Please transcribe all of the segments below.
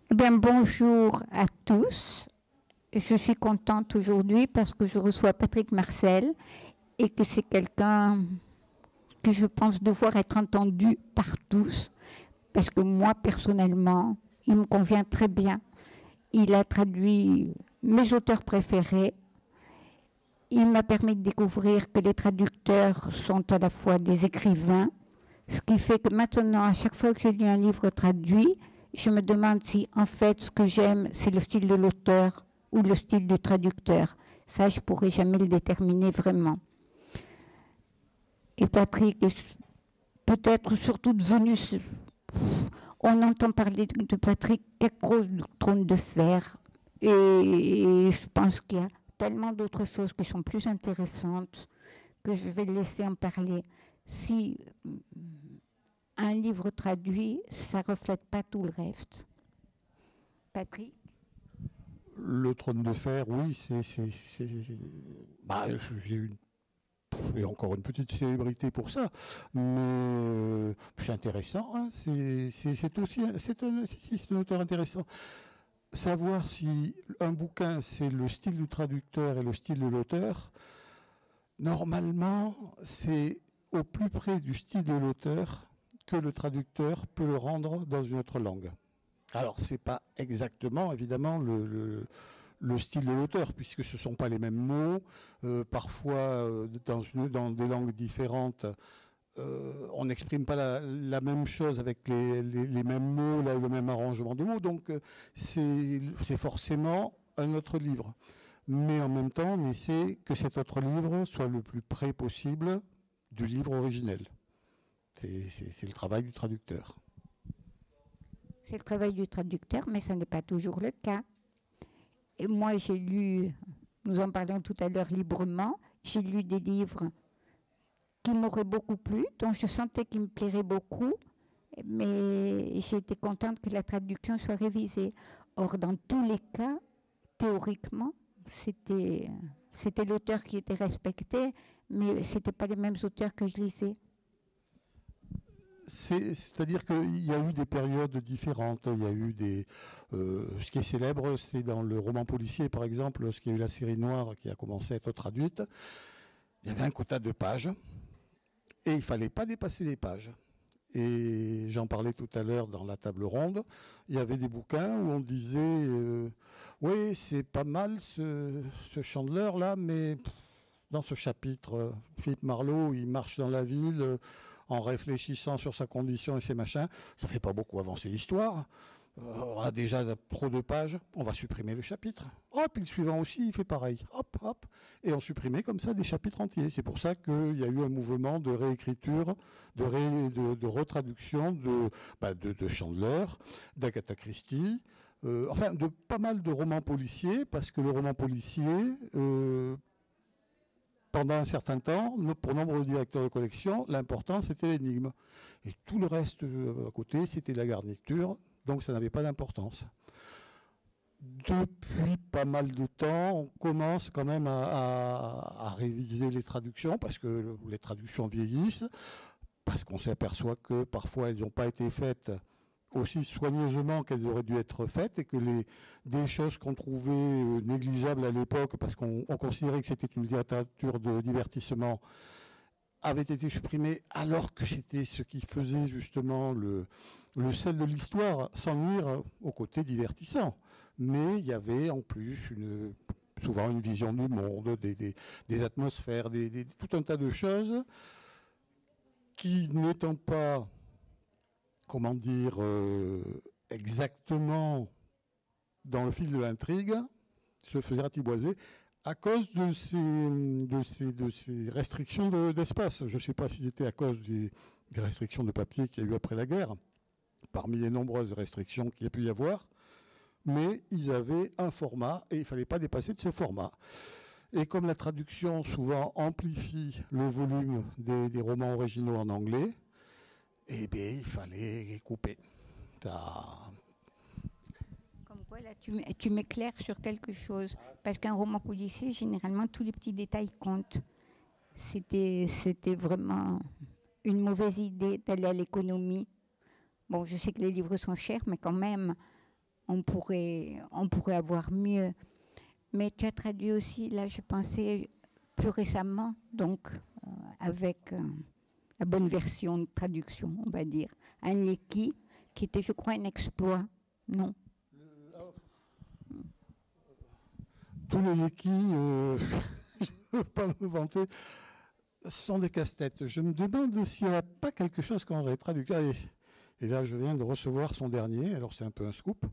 Eh bien, bonjour à tous. Je suis contente aujourd'hui parce que je reçois Patrick Marcel et que c'est quelqu'un que je pense devoir être entendu par tous parce que moi, personnellement, il me convient très bien. Il a traduit mes auteurs préférés. Il m'a permis de découvrir que les traducteurs sont à la fois des écrivains, ce qui fait que maintenant, à chaque fois que je lis un livre traduit, je me demande si, en fait, ce que j'aime, c'est le style de l'auteur ou le style du traducteur. Ça, je ne pourrai jamais le déterminer vraiment. Et Patrick est peut-être surtout devenu... On entend parler de Patrick qu'à cause du trône de fer. Et je pense qu'il y a tellement d'autres choses qui sont plus intéressantes que je vais laisser en parler. Si un livre traduit, ça ne reflète pas tout le reste. Patrick? Le trône de fer, oui, bah, j'ai eu et encore une petite célébrité pour ça, mais c'est intéressant. Hein, c'est aussi c'est un auteur intéressant. Savoir si un bouquin c'est le style du traducteur et le style de l'auteur, normalement c'est au plus près du style de l'auteur que le traducteur peut le rendre dans une autre langue. Alors c'est pas exactement évidemment le style de l'auteur, puisque ce ne sont pas les mêmes mots. Parfois, dans des langues différentes, on n'exprime pas la même chose avec les mêmes mots, le même arrangement de mots. Donc, c'est forcément un autre livre. Mais en même temps, on essaie que cet autre livre soit le plus près possible du livre originel. C'est le travail du traducteur. C'est le travail du traducteur, mais ça n'est pas toujours le cas. Et moi, j'ai lu, nous en parlions tout à l'heure librement, j'ai lu des livres qui m'auraient beaucoup plu, dont je sentais qu'ils me plairaient beaucoup, mais j'ai été contente que la traduction soit révisée. Or, dans tous les cas, théoriquement, c'était l'auteur qui était respecté, mais ce n'étaient pas les mêmes auteurs que je lisais. C'est-à-dire qu'il y a eu des périodes différentes. Il y a eu ce qui est célèbre, c'est dans le roman policier, par exemple, lorsqu'il y a eu la série noire qui a commencé à être traduite. Il y avait un quota de pages et il ne fallait pas dépasser les pages. Et j'en parlais tout à l'heure dans la table ronde. Il y avait des bouquins où on disait oui, c'est pas mal ce Chandler-là, mais dans ce chapitre, Philippe Marlowe, il marche dans la ville en réfléchissant sur sa condition et ses machins. Ça ne fait pas beaucoup avancer l'histoire. On a déjà trop de pages, on va supprimer le chapitre. Hop, puis le suivant aussi, il fait pareil. Hop, hop. Et on supprimait comme ça des chapitres entiers. C'est pour ça qu'il y a eu un mouvement de réécriture, de retraduction de Chandler, d'Agatha Christie, enfin de pas mal de romans policiers, parce que le roman policier... pendant un certain temps, pour nombre de directeurs de collection, l'important c'était l'énigme. Et tout le reste à côté, c'était la garniture, donc ça n'avait pas d'importance. Depuis pas mal de temps, on commence quand même à réviser les traductions, parce que les traductions vieillissent, parce qu'on s'aperçoit que parfois elles n'ont pas été faites aussi soigneusement qu'elles auraient dû être faites et que des choses qu'on trouvait négligeables à l'époque parce qu'on considérait que c'était une littérature de divertissement avaient été supprimées alors que c'était ce qui faisait justement le sel de l'histoire sans nuire au côté divertissant. Mais il y avait en plus souvent une vision du monde, des atmosphères, tout un tas de choses qui n'étant pas comment dire, exactement dans le fil de l'intrigue, se faisait ratiboiser à cause de ces restrictions d'espace. Je ne sais pas si c'était à cause des restrictions de papier qu'il y a eu après la guerre, parmi les nombreuses restrictions qu'il y a pu y avoir, mais ils avaient un format et il ne fallait pas dépasser de ce format. Et comme la traduction souvent amplifie le volume des romans originaux en anglais, eh bien, il fallait couper. Comme quoi, là, tu m'éclaires sur quelque chose. Parce qu'un roman policier, généralement, tous les petits détails comptent. C'était vraiment une mauvaise idée d'aller à l'économie. Bon, je sais que les livres sont chers, mais quand même, on pourrait avoir mieux. Mais tu as traduit aussi, là, je pensais plus récemment, donc avec la bonne version de traduction, on va dire, un Neki, qui était, je crois, un exploit, non? Tous les Neki, je ne veux pas me vanter, sont des casse-têtes. Je me demande s'il n'y a pas quelque chose qu'on aurait traduit. Et là, je viens de recevoir son dernier, alors c'est un peu un scoop.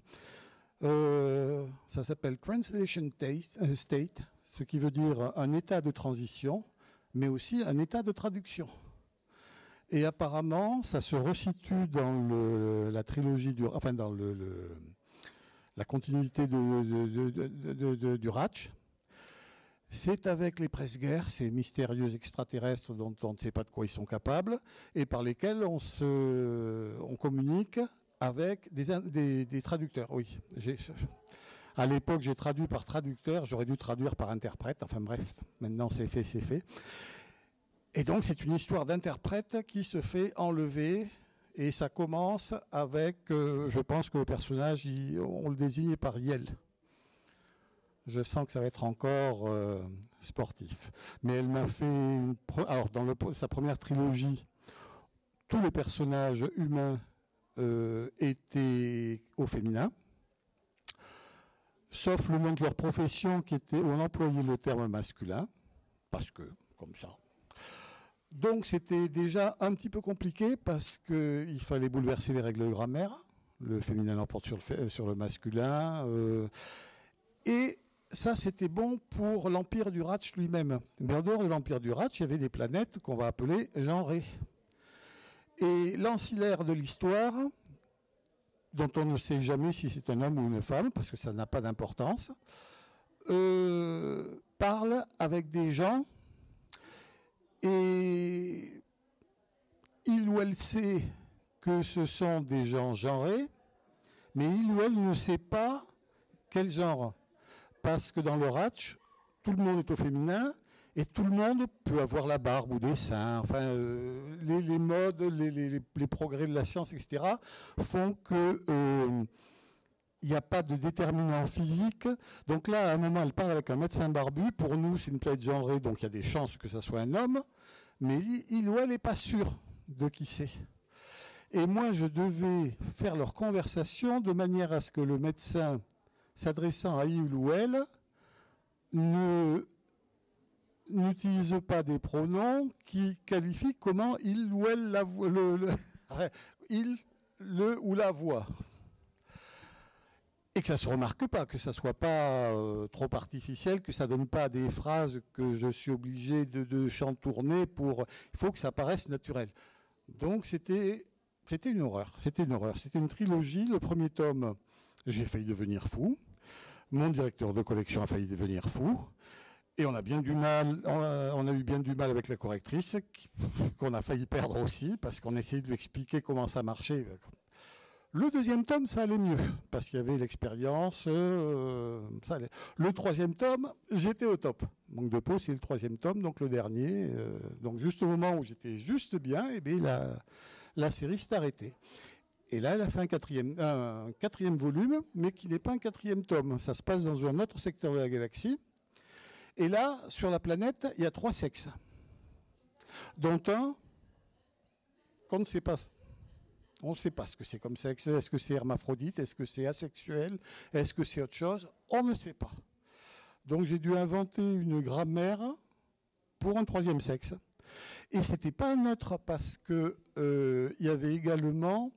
Ça s'appelle Translation State, ce qui veut dire un état de transition, mais aussi un état de traduction. Et apparemment, ça se resitue dans la trilogie, enfin dans la continuité du Ratch. C'est avec les presse-guerres, ces mystérieux extraterrestres dont on ne sait pas de quoi ils sont capables, et par lesquels on communique avec des traducteurs. Oui, à l'époque, j'ai traduit par traducteur, j'aurais dû traduire par interprète. Enfin bref, maintenant c'est fait, c'est fait. Et donc c'est une histoire d'interprète qui se fait enlever, et ça commence avec, je pense que le personnage, on le désigne par Yel. Je sens que ça va être encore sportif. Mais elle m'a fait... Alors, dans sa première trilogie, tous les personnages humains étaient au féminin, sauf le nom de leur profession où on employait le terme masculin, parce que, comme ça. Donc, c'était déjà un petit peu compliqué, parce qu'il fallait bouleverser les règles de grammaire. Le féminin l'emporte sur le masculin. Et ça, c'était bon pour l'Empire du Ratch lui-même. Mais en dehors de l'Empire du Ratch, il y avait des planètes qu'on va appeler genrées. Et l'ancillaire de l'histoire, dont on ne sait jamais si c'est un homme ou une femme, parce que ça n'a pas d'importance, parle avec des gens, et il ou elle sait que ce sont des gens genrés, mais il ou elle ne sait pas quel genre. Parce que dans le Ratch, tout le monde est au féminin et tout le monde peut avoir la barbe ou des seins. Enfin, les modes, les progrès de la science, etc., font qu'il n'y a pas de déterminant physique. Donc là, à un moment, elle parle avec un médecin barbu. Pour nous, c'est une planète genrée, donc il y a des chances que ça soit un homme. Mais il ou elle n'est pas sûr de qui c'est. Et moi, je devais faire leur conversation de manière à ce que le médecin, s'adressant à il ou elle, n'utilise pas des pronoms qui qualifient comment il ou elle il, le ou la voit. Et que ça ne se remarque pas, que ça ne soit pas trop artificiel, que ça ne donne pas des phrases que je suis obligé de chantourner pour... Il faut que ça paraisse naturel. Donc c'était une horreur. C'était une trilogie. Le premier tome, j'ai failli devenir fou. Mon directeur de collection a failli devenir fou. Et on a eu bien du mal avec la correctrice, qu'on a failli perdre aussi, parce qu'on essayait de lui expliquer comment ça marchait. Le deuxième tome, ça allait mieux, parce qu'il y avait l'expérience. Ça allait. Le troisième tome, j'étais au top. Manque de peau, c'est le troisième tome, donc le dernier. Donc juste au moment où j'étais juste bien, et bien la série s'est arrêtée. Et là, elle a fait un quatrième volume, mais qui n'est pas un quatrième tome. Ça se passe dans un autre secteur de la galaxie. Et là, sur la planète, il y a 3 sexes, dont un qu'on ne sait pas. On ne sait pas ce que c'est comme sexe. Est-ce que c'est hermaphrodite? Est-ce que c'est asexuel? Est-ce que c'est autre chose? On ne sait pas. Donc j'ai dû inventer une grammaire pour un 3e sexe. Et ce n'était pas neutre parce qu'il y avait également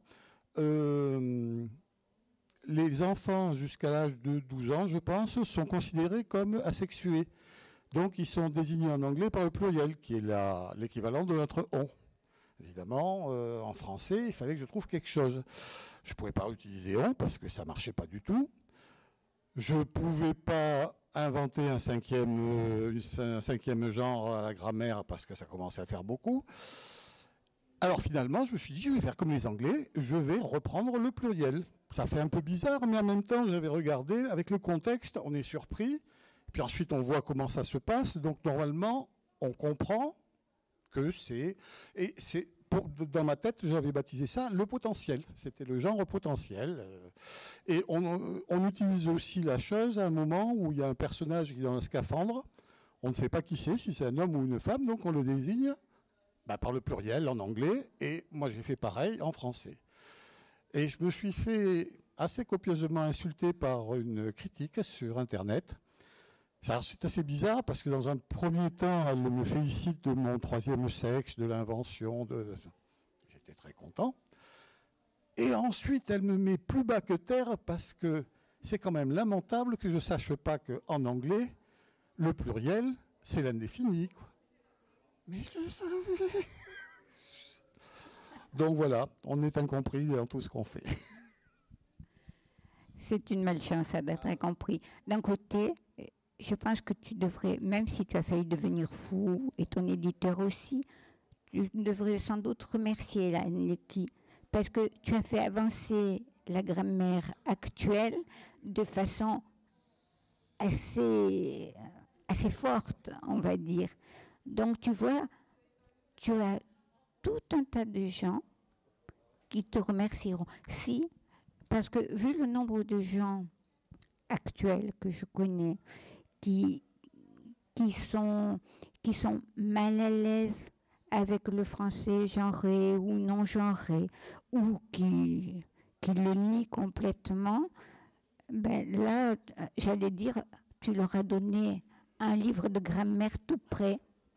les enfants jusqu'à l'âge de 12 ans, je pense, sont considérés comme asexués. Donc ils sont désignés en anglais par le pluriel, qui est l'équivalent de notre on. Évidemment, en français, il fallait que je trouve quelque chose. Je ne pouvais pas utiliser on parce que ça ne marchait pas du tout. Je ne pouvais pas inventer un cinquième genre à la grammaire parce que ça commençait à faire beaucoup. Alors finalement, je me suis dit, je vais faire comme les Anglais, je vais reprendre le pluriel. Ça fait un peu bizarre, mais en même temps, j'avais regardé, avec le contexte, on est surpris, puis ensuite on voit comment ça se passe, donc normalement, on comprend que c'est dans ma tête, j'avais baptisé ça le potentiel. C'était le genre potentiel. Et on utilise aussi la chose à un moment où il y a un personnage qui est dans un scaphandre. On ne sait pas qui c'est, si c'est un homme ou une femme, donc on le désigne par le pluriel en anglais. Et moi, j'ai fait pareil en français. Et je me suis fait assez copieusement insulter par une critique sur Internet. C'est assez bizarre parce que dans un premier temps, elle me félicite de mon troisième sexe, de l'invention. J'étais très content. Et ensuite, elle me met plus bas que terre parce que c'est quand même lamentable que je ne sache pas qu'en anglais, le pluriel, c'est l'indéfini. Mais je le savais. Donc voilà, on est incompris dans tout ce qu'on fait. C'est une malchance d'être incompris. D'un côté, je pense que tu devrais, même si tu as failli devenir fou, et ton éditeur aussi, tu devrais sans doute remercier la NLECI, parce que tu as fait avancer la grammaire actuelle de façon assez forte, on va dire. Donc tu vois, tu as tout un tas de gens qui te remercieront. Si, parce que vu le nombre de gens actuels que je connais qui sont mal à l'aise avec le français genré ou non genré, ou qui le nient complètement, ben là, j'allais dire, tu leur as donné un livre de grammaire tout prêt.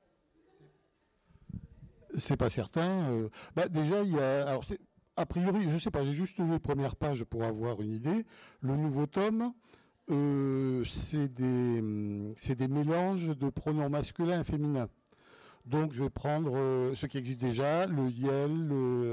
C'est pas certain. Déjà, il y a... Alors a priori, je ne sais pas, j'ai juste lu les premières pages pour avoir une idée. Le nouveau tome, c'est des mélanges de pronoms masculins et féminins. Donc je vais prendre ce qui existe déjà, le yel,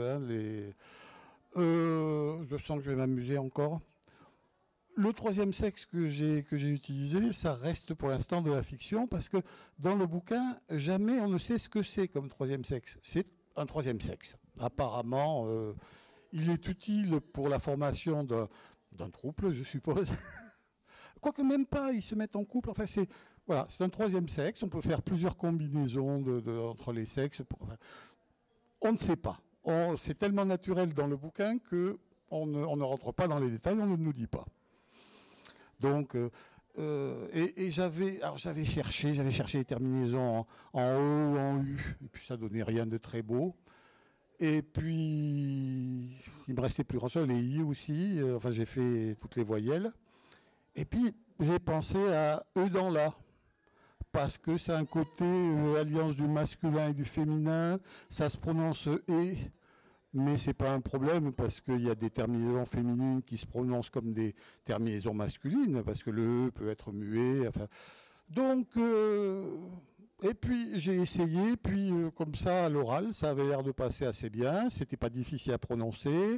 je sens que je vais m'amuser encore. Le troisième sexe que j'ai utilisé, ça reste pour l'instant de la fiction, parce que dans le bouquin, jamais on ne sait ce que c'est comme troisième sexe. C'est un troisième sexe. Apparemment, il est utile pour la formation d'un trouble, je suppose. Quoique même pas, ils se mettent en couple. Enfin, c'est un troisième sexe. On peut faire plusieurs combinaisons entre les sexes. On ne sait pas. C'est tellement naturel dans le bouquin qu'on ne rentre pas dans les détails, on ne nous dit pas. Donc, j'avais cherché les terminaisons en E ou en U, et puis ça donnait rien de très beau. Et puis, il me restait plus grand-chose, les I aussi, j'ai fait toutes les voyelles. Et puis, j'ai pensé à E dans la, parce que c'est un côté alliance du masculin et du féminin, ça se prononce E. Mais ce n'est pas un problème parce qu'il y a des terminaisons féminines qui se prononcent comme des terminaisons masculines, parce que le E peut être muet. Enfin. Donc, et puis j'ai essayé, puis comme ça à l'oral, ça avait l'air de passer assez bien, c'était pas difficile à prononcer.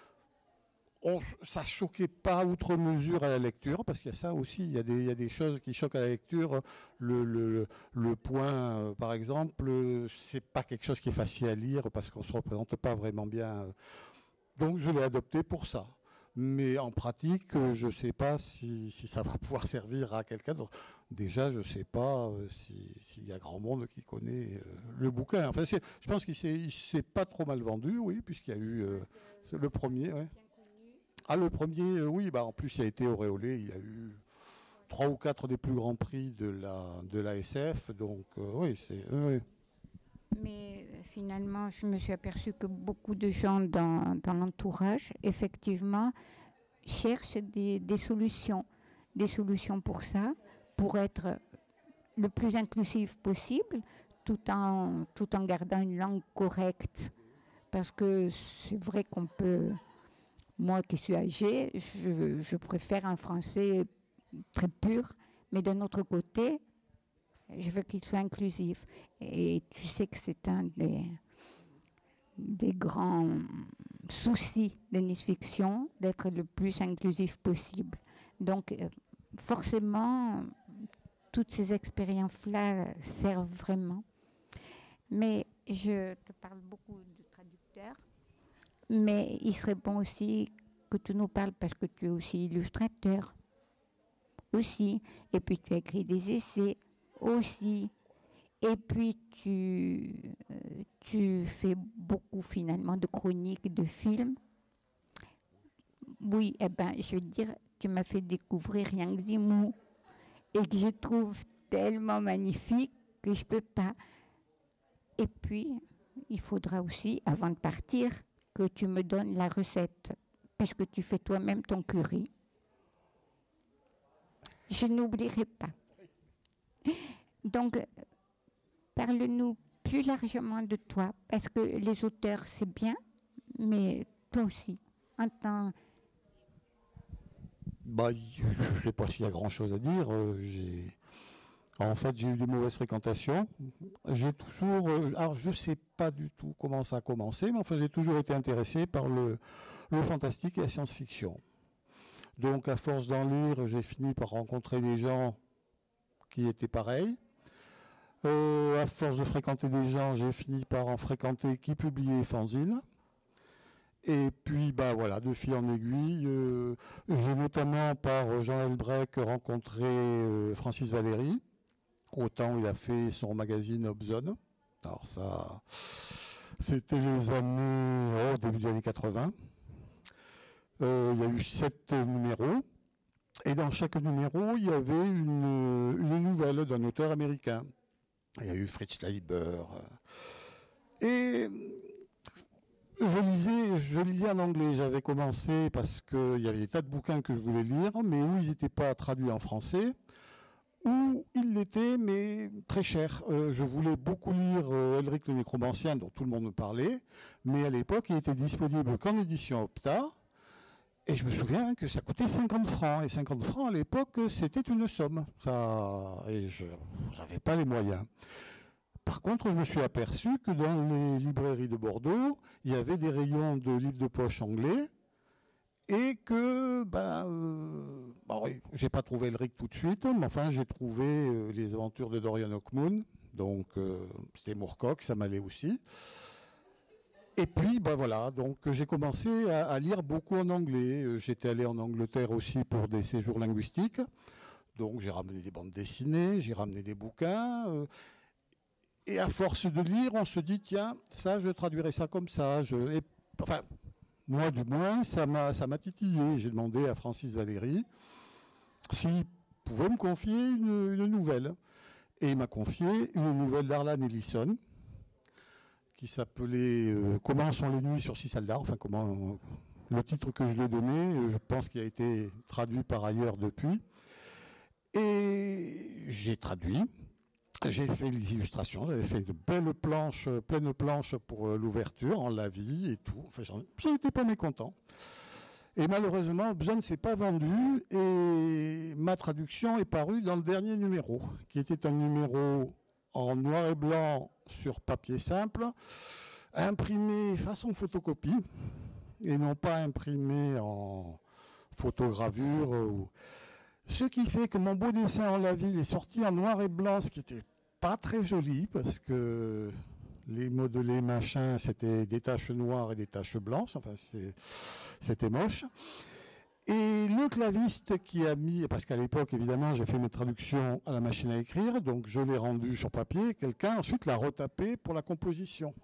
Ça choquait pas outre mesure à la lecture, parce qu'il y a ça aussi, il y a des choses qui choquent à la lecture. Le point, par exemple, c'est pas quelque chose qui est facile à lire, parce qu'on se représente pas vraiment bien. Donc je l'ai adopté pour ça. Mais en pratique, je ne sais pas si ça va pouvoir servir à quelqu'un d'autre. Déjà, je ne sais pas s'il y a grand monde qui connaît le bouquin. Enfin, je pense qu'il ne s'est pas trop mal vendu, oui, puisqu'il y a eu le premier. Ouais. Ah, le premier, oui, en plus, il a été auréolé. Il y a eu 3 ou 4 des plus grands prix de la SF. Donc, oui, c'est... Oui. Mais finalement, je me suis aperçue que beaucoup de gens dans l'entourage, effectivement, cherchent des solutions pour ça, pour être le plus inclusif possible, tout en gardant une langue correcte. Parce que c'est vrai qu'on peut... Moi qui suis âgée, je préfère un français très pur, mais d'un autre côté, je veux qu'il soit inclusif. Et tu sais que c'est un des grands soucis de Nice Fiction, d'être le plus inclusif possible. Donc, forcément, toutes ces expériences-là servent vraiment. Mais je te parle beaucoup de traducteurs, mais il serait bon aussi que tu nous parles, parce que tu es aussi illustrateur, aussi, et puis tu as écrit des essais, aussi. Et puis tu fais beaucoup finalement de chroniques, de films. Oui, eh ben, je veux dire, tu m'as fait découvrir Yang Zimu et que je trouve tellement magnifique que je peux pas. Et puis, il faudra aussi, avant de partir, que tu me donnes la recette, puisque tu fais toi-même ton curry. Je n'oublierai pas. Donc, parle-nous plus largement de toi, parce que les auteurs, c'est bien, mais toi aussi, en tant... Je ne sais pas s'il y a grand-chose à dire. En fait, j'ai eu de mauvaises fréquentations. J'ai toujours... alors, je ne sais pas du tout comment ça a commencé, mais enfin, j'ai toujours été intéressé par le fantastique et la science-fiction. Donc, à force d'en lire, j'ai fini par rencontrer des gens qui étaient pareils. À force de fréquenter des gens, j'ai fini par en fréquenter qui publiaient fanzines. Et puis, voilà, de fil en aiguille, j'ai notamment par Jean Elbrec rencontré Francis Valéry, au temps où il a fait son magazine Obzone. Alors ça, c'était les années, début des années 80. Il y a eu 7 numéros. Et dans chaque numéro, il y avait une nouvelle d'un auteur américain. Il y a eu Fritz Leiber. Et je lisais en anglais. J'avais commencé parce qu'il y avait des tas de bouquins que je voulais lire, mais où ils n'étaient pas traduits en français, ou ils l'étaient, mais très cher. Je voulais beaucoup lire Elric le Nécromancien, dont tout le monde me parlait, mais à l'époque, il était disponible qu'en édition Opta. Et je me souviens que ça coûtait 50 francs. Et 50 francs, à l'époque, c'était une somme. Et je n'avais pas les moyens. Par contre, je me suis aperçu que dans les librairies de Bordeaux, il y avait des rayons de livres de poche anglais. Et que, oui, j'ai pas trouvé Elric tout de suite, mais enfin, j'ai trouvé les aventures de Dorian Hawkmoon. Donc, c'était Moorcock, ça m'allait aussi. Et puis, voilà, donc j'ai commencé à lire beaucoup en anglais. J'étais allé en Angleterre aussi pour des séjours linguistiques. Donc, j'ai ramené des bandes dessinées, j'ai ramené des bouquins. Et à force de lire, on se dit, tiens, ça, je traduirai ça comme ça. Moi, du moins, ça m'a titillé. J'ai demandé à Francis Valéry s'il pouvait me confier une nouvelle. Et il m'a confié une nouvelle d'Harlan Ellison, qui s'appelait Comment sont les nuits sur 6 soldats. Enfin, le titre que je lui ai donné, je pense qu'il a été traduit par ailleurs depuis. Et j'ai traduit. J'ai fait les illustrations, j'avais fait de belles planches, pleines planches pour l'ouverture, en lavis et tout. Enfin, j'en étais pas mécontent. Et malheureusement, Obzone ne s'est pas vendu et ma traduction est parue dans le dernier numéro, qui était un numéro en noir et blanc sur papier simple, imprimé façon photocopie et non pas imprimé en photogravure. Ce qui fait que mon beau dessin en lavis est sorti en noir et blanc, ce qui était pas très joli parce que les modelés machin, c'était des taches noires et des taches blanches. Enfin, c'était moche. Et le claviste qui a mis, parce qu'à l'époque, évidemment, j'ai fait mes traductions à la machine à écrire, donc je l'ai rendu sur papier. Quelqu'un ensuite l'a retapé pour la composition.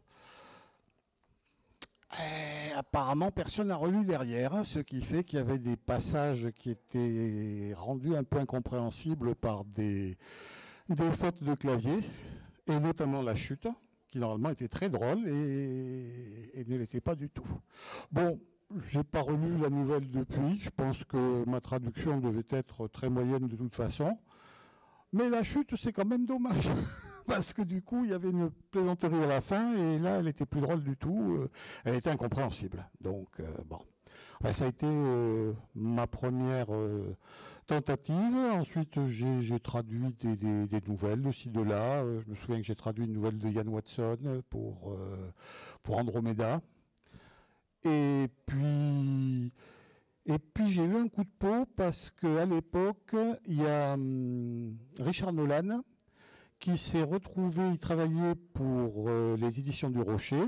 Et apparemment, personne n'a relu derrière, ce qui fait qu'il y avait des passages qui étaient rendus un peu incompréhensibles par des fautes de clavier, et notamment la chute, qui normalement était très drôle et ne l'était pas du tout. Bon, j'ai pas relu la nouvelle depuis, je pense que ma traduction devait être très moyenne de toute façon, mais la chute, c'est quand même dommage. Parce que du coup, il y avait une plaisanterie à la fin, et là, elle était plus drôle du tout. Elle était incompréhensible. Donc, bon. Enfin, ça a été ma première tentative. Ensuite, j'ai traduit des nouvelles de ci, de là. Je me souviens que j'ai traduit une nouvelle de Ian Watson pour Andromeda. Et puis j'ai eu un coup de peau parce qu'à l'époque, il y a Richard Nolan qui s'est retrouvé, il travaillait pour les éditions du Rocher,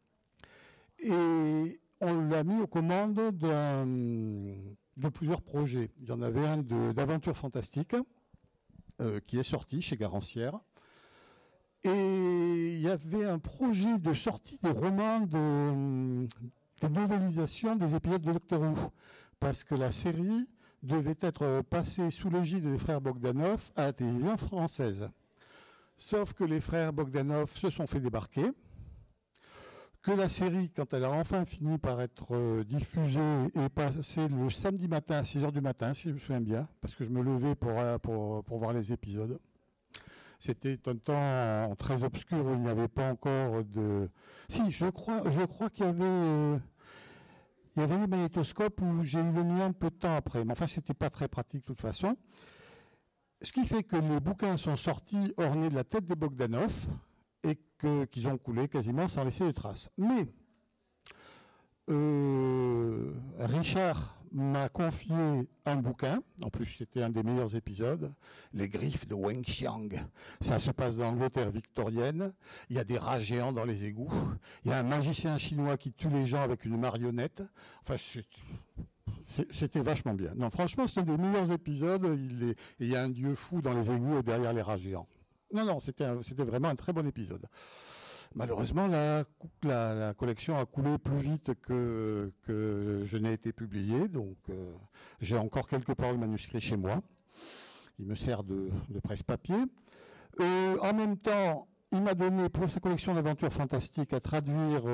et on l'a mis aux commandes de plusieurs projets. Il y en avait un d'aventure fantastique qui est sorti chez Garancière, Et il y avait un projet de sortie des romans, de novélisation des épisodes de Doctor Who, parce que la série devait être passée sous l'égide des frères Bogdanov à la télévision française. Sauf que les frères Bogdanov se sont fait débarquer, que la série, quand elle a enfin fini par être diffusée, est passée le samedi matin à 6 h du matin, si je me souviens bien, parce que je me levais pour voir les épisodes. C'était un temps très obscur où il n'y avait pas encore de... Si, je crois qu'il y avait... il y avait le magnétoscope où j'ai eu le mien un peu de temps après. Mais enfin, ce n'était pas très pratique de toute façon. Ce qui fait que les bouquins sont sortis ornés de la tête des Bogdanov et qu'ils ont coulé quasiment sans laisser de traces. Mais Richard m'a confié un bouquin, en plus c'était un des meilleurs épisodes, Les Griffes de Weng Xiang. Ça se passe dans l'Angleterre victorienne, il y a des rats géants dans les égouts, il y a un magicien chinois qui tue les gens avec une marionnette. Enfin, c'était vachement bien. Non, franchement, c'est un des meilleurs épisodes, il y a un dieu fou dans les égouts et derrière les rats géants. Non, c'était vraiment un très bon épisode. Malheureusement, la collection a coulé plus vite que je n'ai été publié, donc j'ai encore quelque part le manuscrit chez moi. Il me sert de presse-papier. En même temps, il m'a donné pour sa collection d'aventures fantastiques à traduire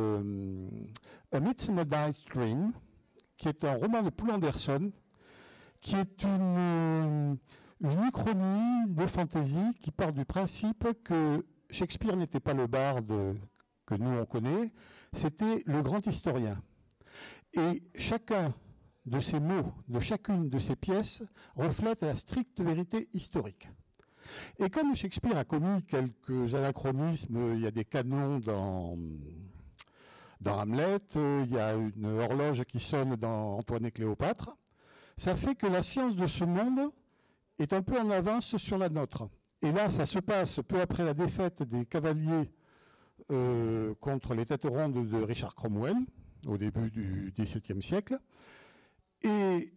A Midsummer Night's Dream, qui est un roman de Poul Anderson, qui est une uchronie de fantaisie qui part du principe que Shakespeare n'était pas le barde que nous on connaît, c'était le grand historien. Et chacun de ces mots, de chacune de ces pièces, reflète la stricte vérité historique. Et comme Shakespeare a commis quelques anachronismes, il y a des canons dans Hamlet, il y a une horloge qui sonne dans Antoine et Cléopâtre, ça fait que la science de ce monde est un peu en avance sur la nôtre. Et là, ça se passe peu après la défaite des cavaliers contre les têtes rondes de Richard Cromwell, au début du XVIIe siècle. Et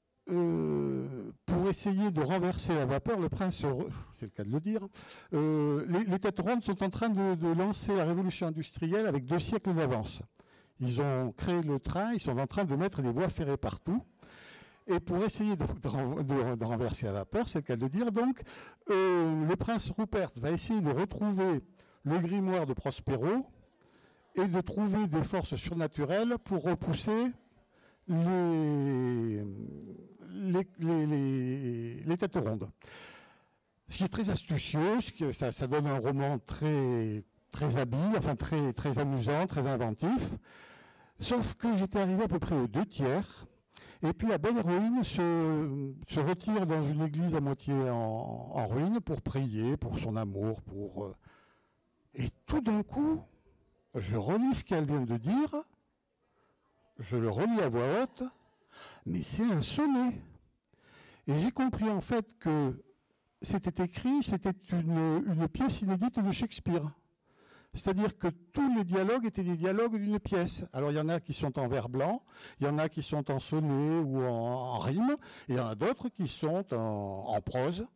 pour essayer de renverser la vapeur, le prince, c'est le cas de le dire, les têtes rondes sont en train de lancer la révolution industrielle avec 2 siècles d'avance. Ils ont créé le train, ils sont en train de mettre des voies ferrées partout. Et pour essayer de renverser la vapeur, c'est le cas de le dire, donc, le prince Rupert va essayer de retrouver le grimoire de Prospero et de trouver des forces surnaturelles pour repousser les têtes rondes. Ce qui est très astucieux, ça donne un roman très, très habile, enfin très, très amusant, très inventif. Sauf que j'étais arrivé à peu près aux 2 tiers. Et puis la belle héroïne se retire dans une église à moitié en ruine pour prier, pour son amour, Et tout d'un coup, je relis ce qu'elle vient de dire, je le relis à voix haute, mais c'est un sonnet. Et j'ai compris en fait que c'était une pièce inédite de Shakespeare. C'est-à-dire que tous les dialogues étaient des dialogues d'une pièce. Alors il y en a qui sont en vers blanc, il y en a qui sont en sonnet ou en rime, et il y en a d'autres qui sont en prose.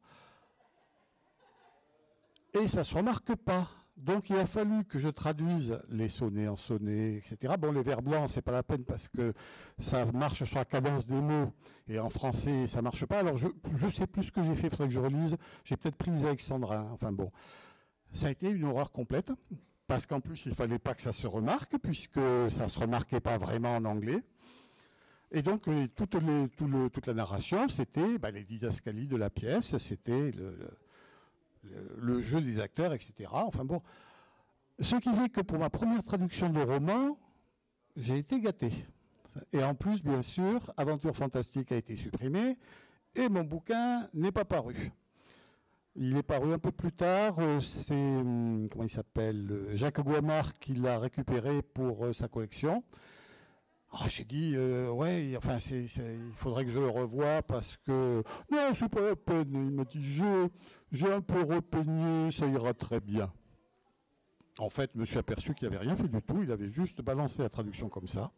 Et ça ne se remarque pas. Donc il a fallu que je traduise les sonnets en sonnets, etc. Bon, les vers blancs, c'est pas la peine parce que ça marche sur la cadence des mots, et en français, ça marche pas. Alors je sais plus ce que j'ai fait, il faudrait que je relise. J'ai peut-être pris les alexandrins, enfin bon. Ça a été une horreur complète. Parce qu'en plus, il ne fallait pas que ça se remarque, puisque ça ne se remarquait pas vraiment en anglais. Et donc, toute la narration, c'était les didascalies de la pièce, c'était le jeu des acteurs, etc. Enfin bon, ce qui fait que pour ma première traduction de roman, j'ai été gâté. Et en plus, bien sûr, Aventure Fantastique a été supprimée, et mon bouquin n'est pas paru. Il est paru un peu plus tard, c'est, comment il s'appelle, Jacques Guamard qui l'a récupéré pour sa collection. J'ai dit, ouais, enfin, il faudrait que je le revoie parce que, non, c'est pas la peine. Il m'a dit, j'ai un peu repeigné, ça ira très bien. En fait, je me suis aperçu qu'il n'avait rien fait du tout, il avait juste balancé la traduction comme ça.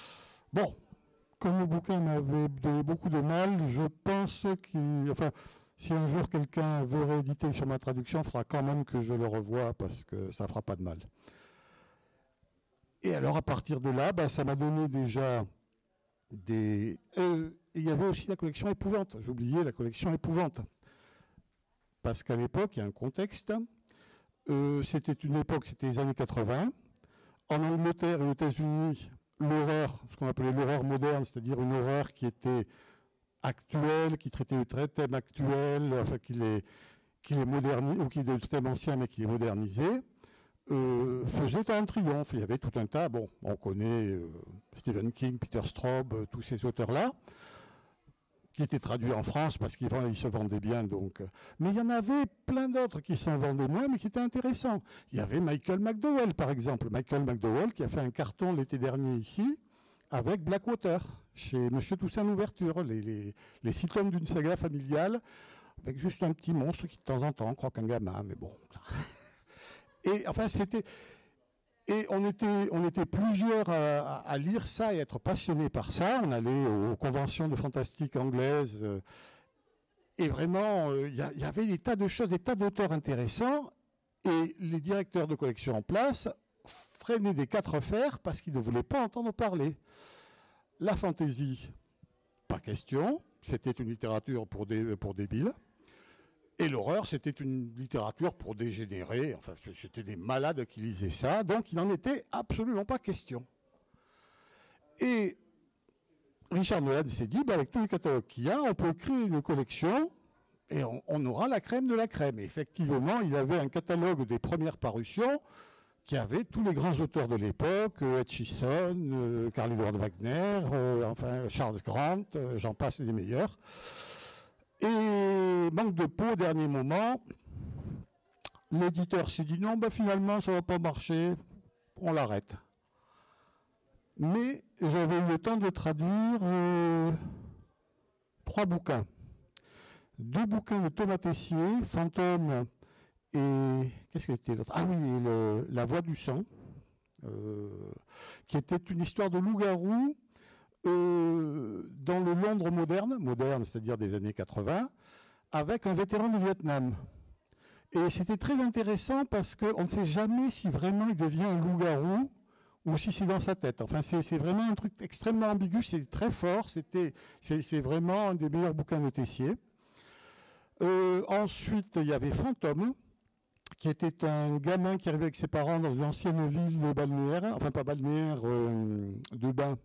Bon, comme le bouquin m'avait donné beaucoup de mal, je pense qu'il... Enfin, Si un jour quelqu'un veut rééditer sur ma traduction, il faudra quand même que je le revoie parce que ça ne fera pas de mal. Et alors à partir de là, ça m'a donné déjà des... il y avait aussi la collection Épouvante. J'oubliais la collection Épouvante. Parce qu'à l'époque, il y a un contexte. C'était une époque, c'était les années 80. En Angleterre et aux États-Unis, l'horreur, ce qu'on appelait l'horreur moderne, c'est-à-dire une horreur qui était actuelle, qui traitait de thèmes actuels, enfin qui les modernisait, ou qui est de thèmes anciens mais qui est modernisé, faisait un triomphe. Il y avait tout un tas, bon, on connaît Stephen King, Peter Straub, tous ces auteurs-là, qui étaient traduits en France parce qu'ils se vendaient bien. Donc. Mais il y en avait plein d'autres qui s'en vendaient moins, mais qui étaient intéressants. Il y avait Michael McDowell, par exemple. Michael McDowell qui a fait un carton l'été dernier ici, avec Blackwater, chez Monsieur Toussaint l'Ouverture, les 6 tomes d'une saga familiale, avec juste un petit monstre qui de temps en temps croque un gamin, mais bon. Et enfin, c'était... Et on était plusieurs à lire ça et être passionnés par ça. On allait aux conventions de fantastique anglaises. Et vraiment, il y avait des tas de choses, des tas d'auteurs intéressants. Et les directeurs de collection en place freinaient des 4 fers parce qu'ils ne voulaient pas entendre parler. La fantaisie, pas question. C'était une littérature pour débiles. Et l'horreur, c'était une littérature pour dégénérer. Enfin, c'était des malades qui lisaient ça. Donc, il n'en était absolument pas question. Et Richard Nolan s'est dit, avec tous les catalogues qu'il y a, on peut créer une collection et on aura la crème de la crème. Et effectivement, il avait un catalogue des premières parutions qui avait tous les grands auteurs de l'époque, Hutchison, Karl Edward Wagner, enfin Charles Grant, j'en passe les meilleurs. Et manque de peau, au dernier moment, l'éditeur s'est dit non, finalement ça ne va pas marcher, on l'arrête. Mais j'avais eu le temps de traduire 3 bouquins. 2 bouquins de Thomas Tessier, Fantôme et... Qu'est-ce que c'était l'autre? Ah oui, La Voix du sang, qui était une histoire de loup-garou dans le Londres moderne, c'est-à-dire des années 80, avec un vétéran du Vietnam. Et c'était très intéressant parce qu'on ne sait jamais si vraiment il devient un loup-garou ou si c'est dans sa tête. Enfin, c'est vraiment un truc extrêmement ambigu, c'est très fort, c'est vraiment un des meilleurs bouquins de Tessier. Ensuite, il y avait Fantôme, qui était un gamin qui arrivait avec ses parents dans une ancienne ville balnéaire, enfin pas balnéaire, de bain.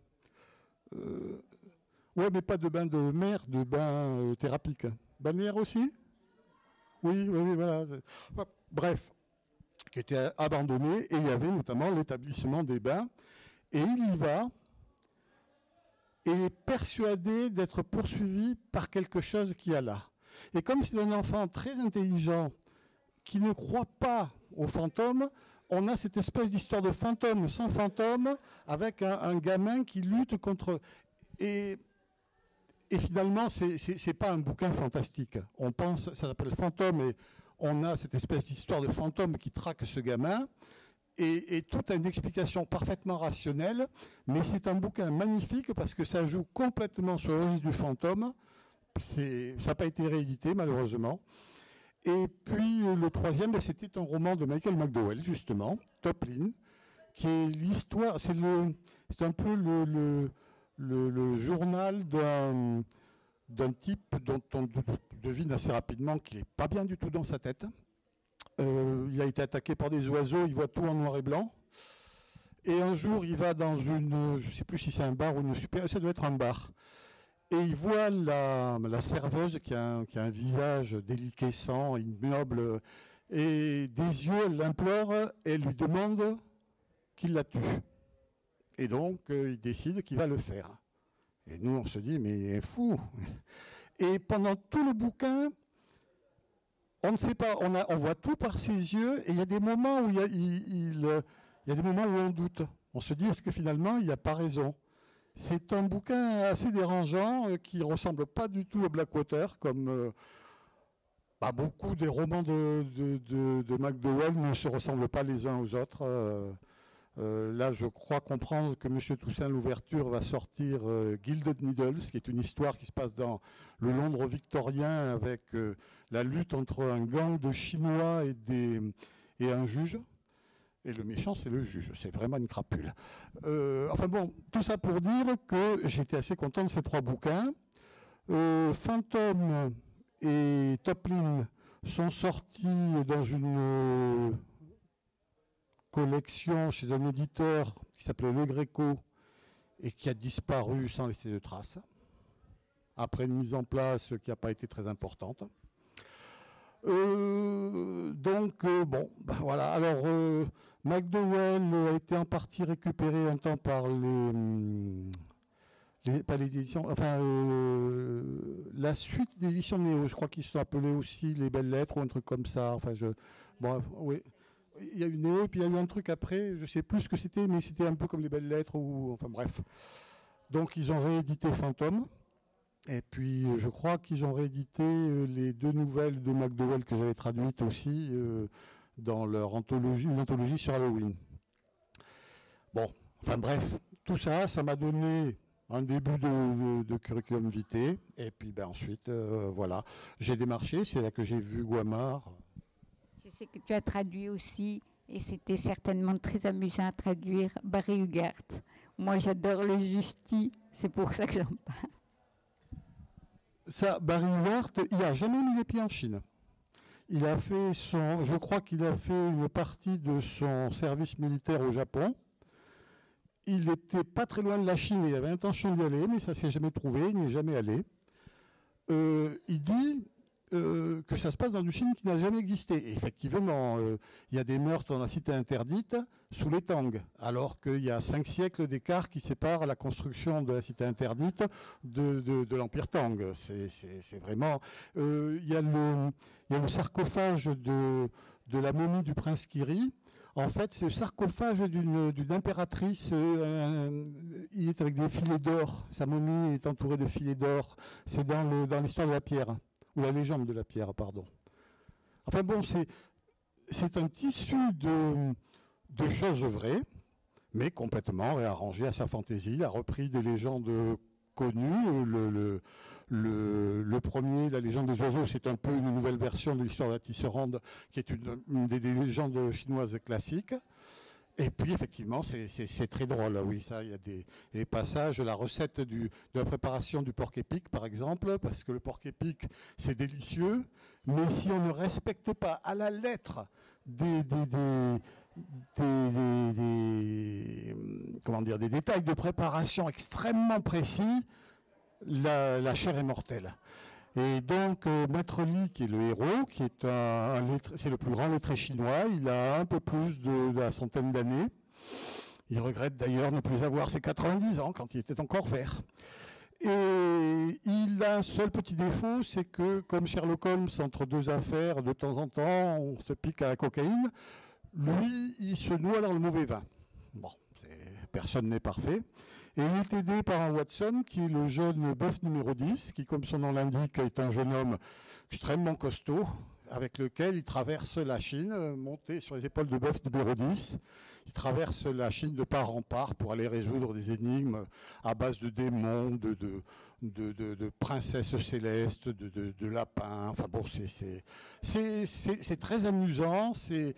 Ouais, mais pas de bain de mer, de bain thérapique. Balnéaire aussi? Oui, voilà. Bref, qui était abandonné, et il y avait notamment l'établissement des bains. Et il y va, et est persuadé d'être poursuivi par quelque chose qui est là. Et comme c'est un enfant très intelligent, qui ne croit pas aux fantômes, on a cette espèce d'histoire de fantôme sans fantôme, avec un gamin qui lutte contre... Et finalement, c'est pas un bouquin fantastique. On pense, ça s'appelle Fantôme, et on a cette espèce d'histoire de fantôme qui traque ce gamin, et tout a une explication parfaitement rationnelle, mais c'est un bouquin magnifique parce que ça joue complètement sur l'origine du fantôme. Ça n'a pas été réédité, malheureusement. Et puis le 3e, c'était un roman de Michael McDowell, justement, Toplin, qui est l'histoire, c'est un peu le journal d'un type dont on devine assez rapidement qu'il n'est pas bien du tout dans sa tête. Il a été attaqué par des oiseaux, il voit tout en noir et blanc. Et un jour, il va dans je ne sais plus si c'est un bar ou une super, ça doit être un bar. Et il voit la serveuse qui a un visage déliquescent, ignoble, et des yeux, elle l'implore, et elle lui demande qu'il la tue. Et donc, il décide qu'il va le faire. Et nous, on se dit, mais il est fou. Et pendant tout le bouquin, on ne sait pas, on voit tout par ses yeux, et il y a des moments où il y a des moments où on doute. On se dit, est-ce que finalement, il n'a pas raison? C'est un bouquin assez dérangeant qui ne ressemble pas du tout à Blackwater, comme beaucoup des romans de McDowell ne se ressemblent pas les uns aux autres. Là, je crois comprendre que M. Toussaint Louverture va sortir Gilded Needles, qui est une histoire qui se passe dans le Londres victorien avec la lutte entre un gang de Chinois et un juge. Et le méchant, c'est le juge. C'est vraiment une crapule. Enfin bon, tout ça pour dire que j'étais assez content de ces 3 bouquins. Phantom et Toplin sont sortis dans une collection chez un éditeur qui s'appelait Le Greco et qui a disparu sans laisser de traces, après une mise en place qui n'a pas été très importante. Bon, ben voilà. Alors, McDowell a été en partie récupéré un temps par pas les éditions, enfin, la suite des éditions Néo, je crois qu'ils se sont appelés aussi Les Belles Lettres ou un truc comme ça. Enfin, bon, oui. Il y a eu Néo et puis il y a eu un truc après, je ne sais plus ce que c'était, mais c'était un peu comme Les Belles Lettres, ou enfin bref. Donc ils ont réédité Phantom, et puis je crois qu'ils ont réédité les 2 nouvelles de McDowell que j'avais traduites aussi dans leur anthologie, une anthologie sur Halloween. Bon, enfin bref, tout ça, ça m'a donné un début de curriculum vitae, et puis ben, ensuite, voilà, j'ai démarché, c'est là que j'ai vu Guamard. Je sais que tu as traduit aussi, et c'était certainement très amusant à traduire, Barry Hughart. Moi, j'adore le Justi, c'est pour ça que j'en parle. Ça, Barry Hughart, il n'a jamais mis les pieds en Chine. Il a fait je crois qu'il a fait une partie de son service militaire au Japon. Il n'était pas très loin de la Chine, il avait l'intention d'y aller, mais ça ne s'est jamais trouvé, il n'y est jamais allé. Il dit que ça se passe dans une Chine qui n'a jamais existé. Et effectivement, il y a des meurtres dans la cité interdite sous les Tang, alors qu'il y a 5 siècles d'écart qui séparent la construction de la cité interdite de l'Empire Tang. C'est vraiment... il y a le sarcophage de la momie du prince Kiri. En fait, c'est le sarcophage d'une impératrice. Il est avec des filets d'or. Sa momie est entourée de filets d'or. C'est dans l'histoire de la pierre. Ou la légende de la pierre, pardon. Enfin bon, c'est un tissu de choses vraies, mais complètement réarrangé à sa fantaisie. Il a repris des légendes connues. Le premier, la légende des oiseaux, c'est un peu une nouvelle version de l'histoire de la Tisserande, qui est une des légendes chinoises classiques. Et puis, effectivement, c'est très drôle. Oui, ça, il y a des passages, la recette de la préparation du porc épic, par exemple, parce que le porc épic, c'est délicieux, mais si on ne respecte pas à la lettre des détails de préparation extrêmement précis, la chair est mortelle. Et donc, Maître Li, qui est le héros, qui est c'est le plus grand lettré chinois, il a un peu plus de la centaine d'années. Il regrette d'ailleurs ne plus avoir ses 90 ans quand il était encore vert. Et il a un seul petit défaut, c'est que, comme Sherlock Holmes, entre 2 affaires, de temps en temps, on se pique à la cocaïne. Lui, il se noie dans le mauvais vin. Bon, personne n'est parfait. Et il est aidé par un Watson qui est le jeune bœuf numéro 10, qui, comme son nom l'indique, est un jeune homme extrêmement costaud, avec lequel il traverse la Chine, monté sur les épaules de bœuf numéro 10. Il traverse la Chine de part en part pour aller résoudre des énigmes à base de démons, de princesses célestes, de lapins. Enfin bon, c'est très amusant.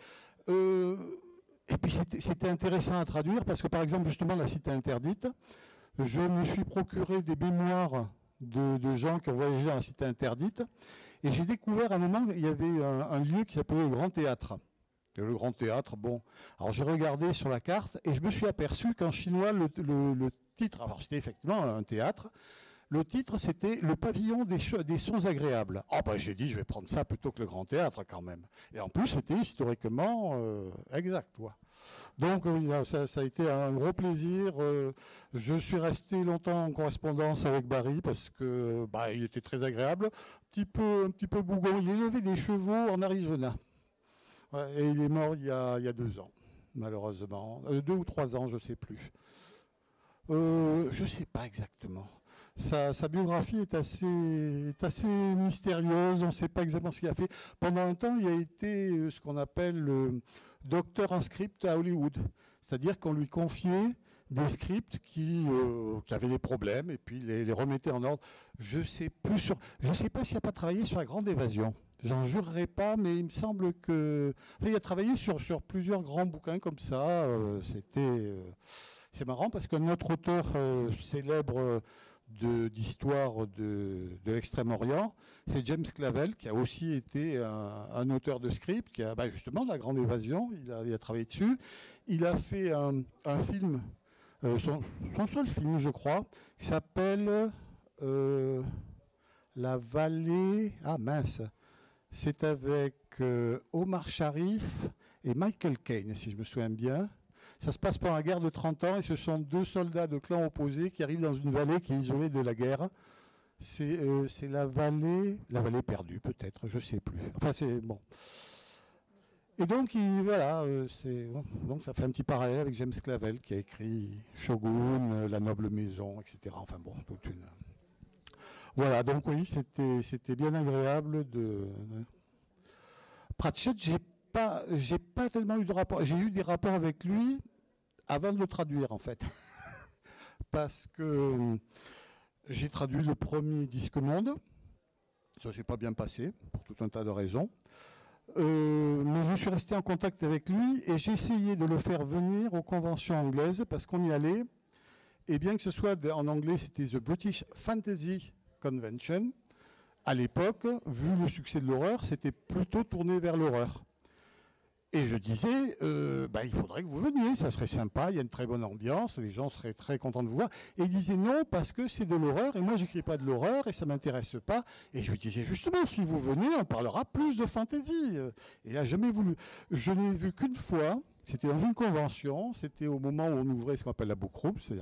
Et puis c'était intéressant à traduire parce que, par exemple, justement, la cité interdite, je me suis procuré des mémoires de gens qui ont voyagé dans la cité interdite et j'ai découvert à un moment qu'il y avait un lieu qui s'appelait le Grand Théâtre. Et le Grand Théâtre, bon, alors j'ai regardé sur la carte et je me suis aperçu qu'en chinois, le titre, alors c'était effectivement un théâtre, le titre, c'était Le pavillon des sons agréables. Ah ben j'ai dit, je vais prendre ça plutôt que le Grand Théâtre quand même. Et en plus, c'était historiquement exact. Ouais. Donc ça a été un gros plaisir. Je suis resté longtemps en correspondance avec Barry parce que il était très agréable. Un petit peu bougon. Il élevait des chevaux en Arizona. Ouais, et il est mort il y a 2 ans, malheureusement. 2 ou 3 ans, je ne sais plus. Je ne sais pas exactement. Sa biographie est assez mystérieuse, on ne sait pas exactement ce qu'il a fait. Pendant un temps, il a été ce qu'on appelle docteur en script à Hollywood. C'est-à-dire qu'on lui confiait des scripts qui avaient des problèmes et puis les remettait en ordre. Je ne sais pas s'il n'a pas travaillé sur La Grande Évasion. J'en jurerai pas, mais il me semble que... Enfin, il a travaillé sur plusieurs grands bouquins comme ça. C'est marrant parce qu'un autre auteur célèbre d'histoire de l'Extrême-Orient, c'est James Clavell, qui a aussi été un auteur de script, qui a justement de La Grande Évasion, il a travaillé dessus. Il a fait un film, son seul film, je crois, qui s'appelle La Vallée... Ah mince, c'est avec Omar Sharif et Michael Caine, si je me souviens bien. Ça se passe pendant la guerre de 30 ans et ce sont deux soldats de clans opposés qui arrivent dans une vallée qui est isolée de la guerre. C'est la vallée perdue peut-être, je ne sais plus. Enfin c'est bon. Et donc voilà, donc ça fait un petit parallèle avec James Clavell qui a écrit Shogun, La Noble Maison, etc. Enfin bon, toute une... Voilà, donc oui, c'était bien agréable de... Pratchett, j'ai pas tellement eu de rapport. J'ai eu des rapports avec lui avant de le traduire, en fait. Parce que j'ai traduit le premier Disque Monde. Ça ne s'est pas bien passé, pour tout un tas de raisons. Mais je suis resté en contact avec lui et j'ai essayé de le faire venir aux conventions anglaises parce qu'on y allait. Et bien que ce soit en anglais, c'était The British Fantasy Convention. À l'époque, vu le succès de l'horreur, c'était plutôt tourné vers l'horreur. Et je disais, il faudrait que vous veniez, ça serait sympa, il y a une très bonne ambiance, les gens seraient très contents de vous voir. Et il disait non, parce que c'est de l'horreur, et moi j'écris pas de l'horreur, et ça m'intéresse pas. Et je lui disais justement, si vous venez, on parlera plus de fantasy. Et il n'a jamais voulu. Je n'ai vu qu'une fois, c'était dans une convention, c'était au moment où on ouvrait ce qu'on appelle la book room, c'est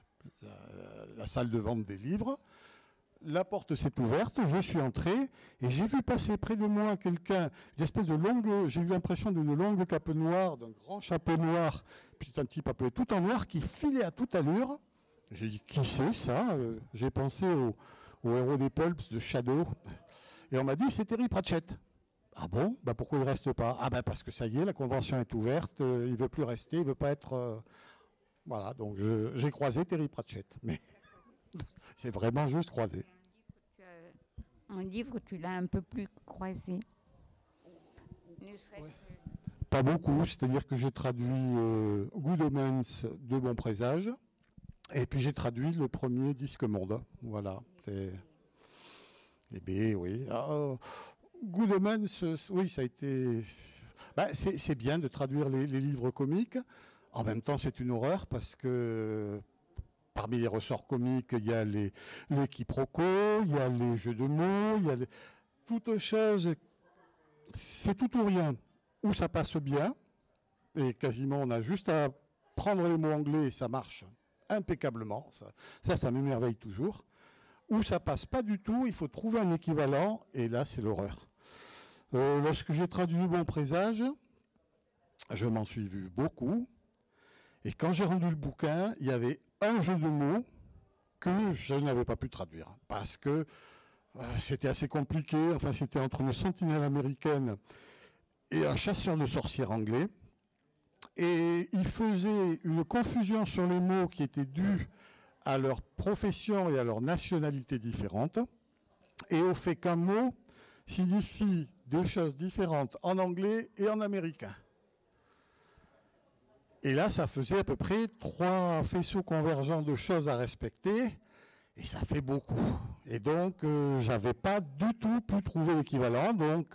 la salle de vente des livres. La porte s'est ouverte, je suis entré et j'ai vu passer près de moi quelqu'un, une espèce de longue, j'ai eu l'impression d'une longue cape noire, d'un grand chapeau noir, puis un type appelé tout en noir qui filait à toute allure. J'ai dit, qui c'est ça? J'ai pensé au héros des Pulps de Shadow. Et on m'a dit, c'est Terry Pratchett. Ah bon? Pourquoi il ne reste pas? Parce que ça y est, la convention est ouverte, il ne veut plus rester, il ne veut pas être... Voilà, donc j'ai croisé Terry Pratchett. Mais... C'est vraiment juste croisé. Un livre, tu l'as un peu plus croisé. Pas beaucoup, c'est-à-dire que j'ai traduit Good Omens de Bon Présage, et puis j'ai traduit le premier Disque Monde. Voilà. Oui. Good Omens, oui, ça a été... c'est bien de traduire les livres comiques. En même temps, c'est une horreur parce que... Parmi les ressorts comiques, il y a les quiproquos, il y a les jeux de mots, il y a toutes choses, c'est tout ou rien. Où ça passe bien, et quasiment on a juste à prendre les mots anglais et ça marche impeccablement, ça m'émerveille toujours. Où ça passe pas du tout, il faut trouver un équivalent, et là c'est l'horreur. Lorsque j'ai traduit Bon Présage, je m'en suis vu beaucoup, et quand j'ai rendu le bouquin, il y avait un jeu de mots que je n'avais pas pu traduire parce que c'était assez compliqué. Enfin, c'était entre une sentinelle américaine et un chasseur de sorcières anglais. Et il faisait une confusion sur les mots qui étaient dus à leur profession et à leur nationalité différentes et au fait qu'un mot signifie deux choses différentes en anglais et en américain. Et là, ça faisait à peu près 3 faisceaux convergents de choses à respecter, et ça fait beaucoup. Et donc, j'avais pas du tout pu trouver l'équivalent. Donc,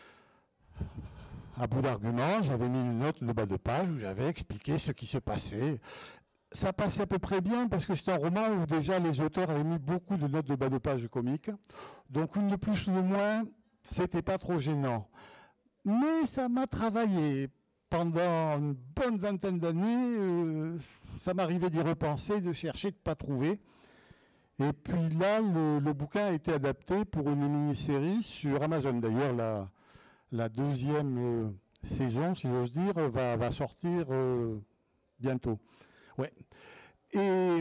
à bout d'arguments, j'avais mis une note de bas de page où j'avais expliqué ce qui se passait. Ça passait à peu près bien parce que c'est un roman où déjà les auteurs avaient mis beaucoup de notes de bas de page comiques. Donc, une de plus ou de moins, c'était pas trop gênant. Mais ça m'a travaillé. Pendant une bonne vingtaine d'années, ça m'arrivait d'y repenser, de chercher, de ne pas trouver. Et puis là, le bouquin a été adapté pour une mini-série sur Amazon. D'ailleurs, la deuxième saison, si j'ose dire, va sortir bientôt. Ouais. Et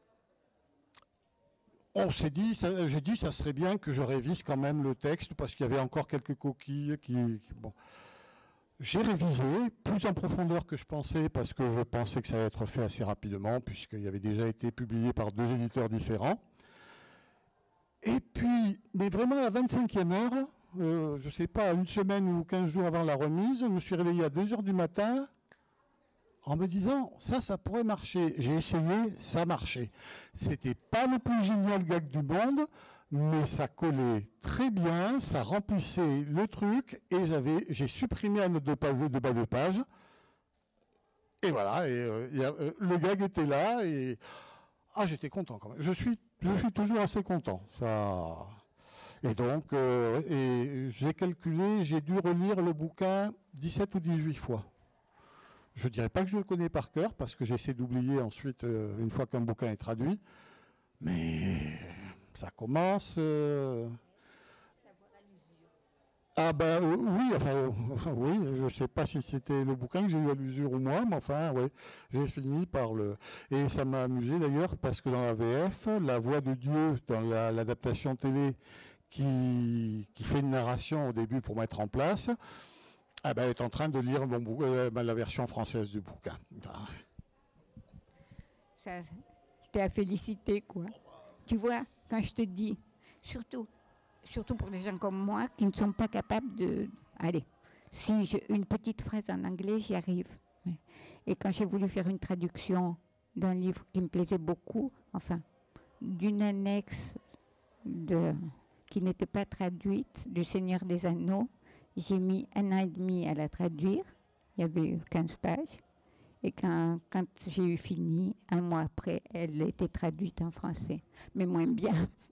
on s'est dit, j'ai dit, ça serait bien que je révise quand même le texte, parce qu'il y avait encore quelques coquilles qui bon. J'ai révisé plus en profondeur que je pensais, parce que je pensais que ça allait être fait assez rapidement, puisqu'il avait déjà été publié par 2 éditeurs différents. Et puis, mais vraiment à la 25e heure, je ne sais pas, une semaine ou 15 jours avant la remise, je me suis réveillé à 2 heures du matin en me disant, ça pourrait marcher. J'ai essayé, ça marchait. C'était pas le plus génial gag du monde, mais ça collait très bien, ça remplissait le truc, et j'ai supprimé la note de bas de page. Et voilà, le gag était là, et j'étais content quand même. Je suis toujours assez content. Ça. Et donc, j'ai calculé, j'ai dû relire le bouquin 17 ou 18 fois. Je ne dirais pas que je le connais par cœur, parce que j'essaie d'oublier ensuite, une fois qu'un bouquin est traduit. Mais ça commence... oui, oui, je ne sais pas si c'était le bouquin que j'ai eu à l'usure ou moi, mais enfin, oui, j'ai fini par le... Et ça m'a amusé d'ailleurs, parce que dans la VF, la voix de Dieu, dans l'adaptation télé, qui fait une narration au début pour mettre en place, est en train de lire la version française du bouquin. Ça, t'es à féliciter, quoi. Tu vois, quand je te dis, surtout pour des gens comme moi qui ne sont pas capables de... Allez, si j'ai une petite phrase en anglais, j'y arrive. Et quand j'ai voulu faire une traduction d'un livre qui me plaisait beaucoup, enfin, d'une annexe qui n'était pas traduite, du Seigneur des Anneaux, j'ai mis 1 an et demi à la traduire. Il y avait 15 pages. Et quand j'ai eu fini, 1 mois après, elle était traduite en français. Mais moins bien.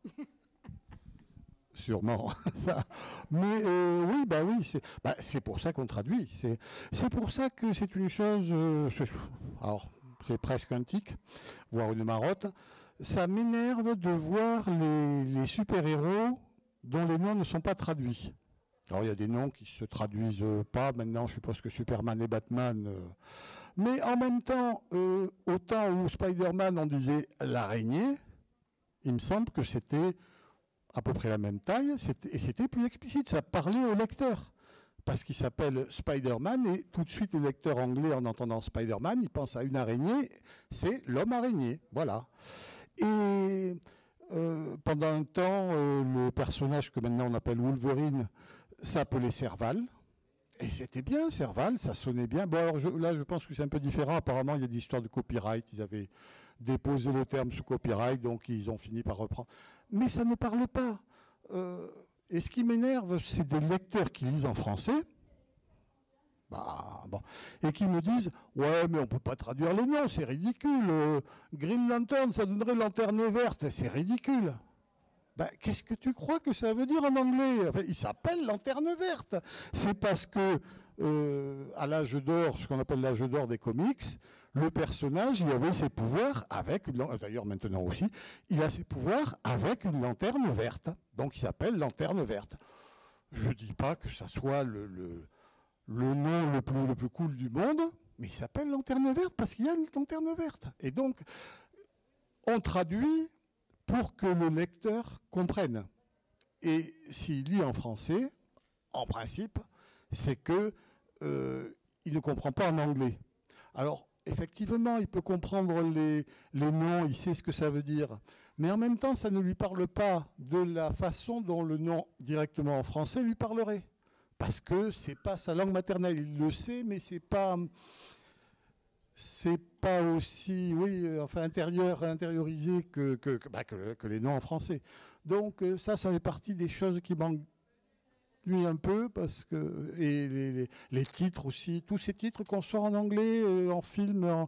Sûrement. Ça. Mais oui, c'est pour ça qu'on traduit. C'est pour ça que c'est une chose... alors, c'est presque un tic, voire une marotte. Ça m'énerve de voir les super-héros dont les noms ne sont pas traduits. Alors, il y a des noms qui ne se traduisent pas. Maintenant, je suppose que Superman et Batman... Mais en même temps, au temps où Spider-Man, on disait l'araignée, il me semble que c'était à peu près la même taille, et c'était plus explicite. Ça parlait au lecteur. Parce qu'il s'appelle Spider-Man, et tout de suite, le lecteur anglais, en entendant Spider-Man, il pense à une araignée, c'est l'homme araignée. Voilà. Et pendant un temps, le personnage que maintenant on appelle Wolverine s'appelait Serval. Et c'était bien, Serval, ça sonnait bien. Bon, alors là, je pense que c'est un peu différent. Apparemment, il y a des histoires de copyright. Ils avaient déposé le terme sous copyright, donc ils ont fini par reprendre. Mais ça ne parle pas. Et ce qui m'énerve, c'est des lecteurs qui lisent en français, et qui me disent « Ouais, mais on ne peut pas traduire les noms, c'est ridicule. Green Lantern, ça donnerait lanterne verte, c'est ridicule. » Qu'est-ce que tu crois que ça veut dire en anglais? Enfin, il s'appelle lanterne verte. C'est parce que à l'âge d'or, ce qu'on appelle l'âge d'or des comics, le personnage, il avait ses pouvoirs avec d'ailleurs maintenant aussi, il a ses pouvoirs avec une lanterne verte. Donc il s'appelle lanterne verte. Je ne dis pas que ça soit le nom le plus cool du monde, mais il s'appelle lanterne verte parce qu'il y a une lanterne verte. Et donc, on traduit pour que le lecteur comprenne. Et s'il lit en français, en principe, c'est que il ne comprend pas en anglais. Alors, effectivement, il peut comprendre les noms, il sait ce que ça veut dire, mais en même temps, ça ne lui parle pas de la façon dont le nom directement en français lui parlerait. Parce que c'est pas sa langue maternelle, il le sait, mais c'est pas aussi, intériorisé que les noms en français. Donc ça fait partie des choses qui m'ennuient un peu, parce que les titres aussi, tous ces titres qu'on sort en anglais, en film, Alors,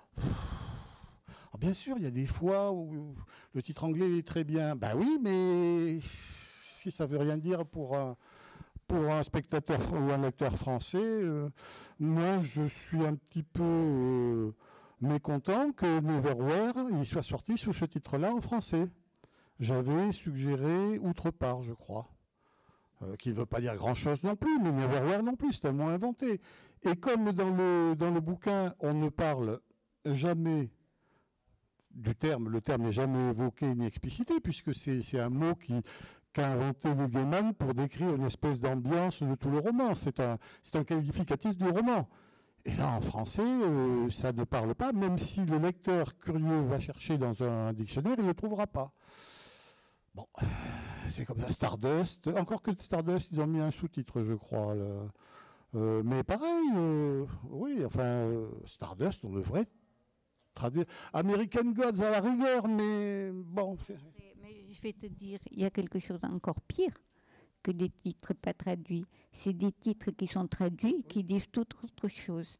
bien sûr, il y a des fois où le titre anglais est très bien. Oui, mais si ça veut rien dire pour un spectateur ou un lecteur français, moi je suis un petit peu mécontent que Neverwhere il soit sorti sous ce titre-là en français. J'avais suggéré Outre part, je crois, qui ne veut pas dire grand-chose non plus, mais Neverwhere non plus, c'est un mot inventé. Et comme dans le bouquin, on ne parle jamais du terme. Le terme n'est jamais évoqué ni explicité, puisque c'est un mot qu'a inventé Neil Gaiman pour décrire une espèce d'ambiance de tout le roman. C'est un qualificatif du roman. Et là, en français, ça ne parle pas, même si le lecteur curieux va chercher dans un dictionnaire, il ne le trouvera pas. Bon, c'est comme ça, Stardust. Encore que Stardust, ils ont mis un sous-titre, je crois. Mais pareil, oui, enfin, Stardust, on devrait traduire. American Gods à la rigueur, mais bon. Mais je vais te dire, il y a quelque chose d'encore pire que des titres pas traduits. C'est des titres qui sont traduits qui disent toute autre chose.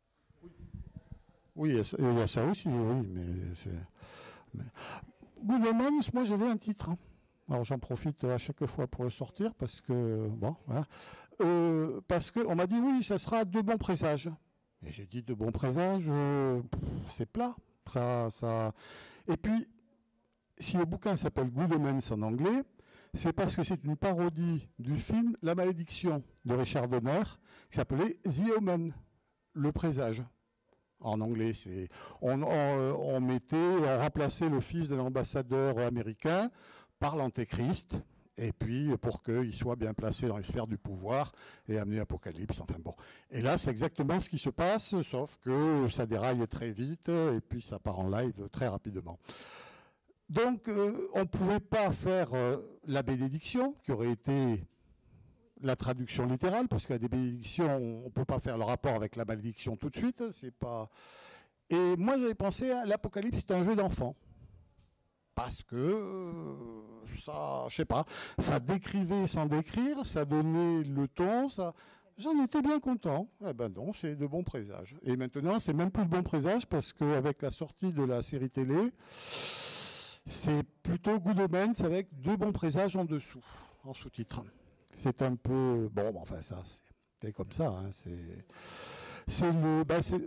Oui, il y a ça aussi, oui, mais c'est... Good Omens, moi j'avais un titre. Alors j'en profite à chaque fois pour le sortir parce que, bon, voilà. Parce qu'on m'a dit oui, ça sera de bons présages. Et j'ai dit de bons présages, c'est plat. Ça... Et puis, si le bouquin s'appelle Good Omens en anglais, c'est parce que c'est une parodie du film La Malédiction de Richard Donner, qui s'appelait The Omen, le présage. En anglais, on remplaçait le fils d'un ambassadeur américain par l'antéchrist, et puis pour qu'il soit bien placé dans les sphères du pouvoir et amené l'Apocalypse. Enfin bon. Et là, c'est exactement ce qui se passe, sauf que ça déraille très vite, et puis ça part en live très rapidement. Donc, on ne pouvait pas faire la bénédiction, qui aurait été la traduction littérale, parce qu'à des bénédictions, on ne peut pas faire le rapport avec la malédiction tout de suite. C'est pas... Et moi, j'avais pensé à l'Apocalypse, c'était un jeu d'enfant. Parce que ça, je sais pas, ça décrivait sans décrire, ça donnait le ton, ça... J'en étais bien content. Eh ben non, c'est de bons présages. Et maintenant, c'est même plus de bons présages, parce qu'avec la sortie de la série télé, c'est plutôt Good Omens avec de bons présages en dessous, en sous-titre. C'est un peu... Bon, enfin ça, c'est comme ça. Hein, c'est le...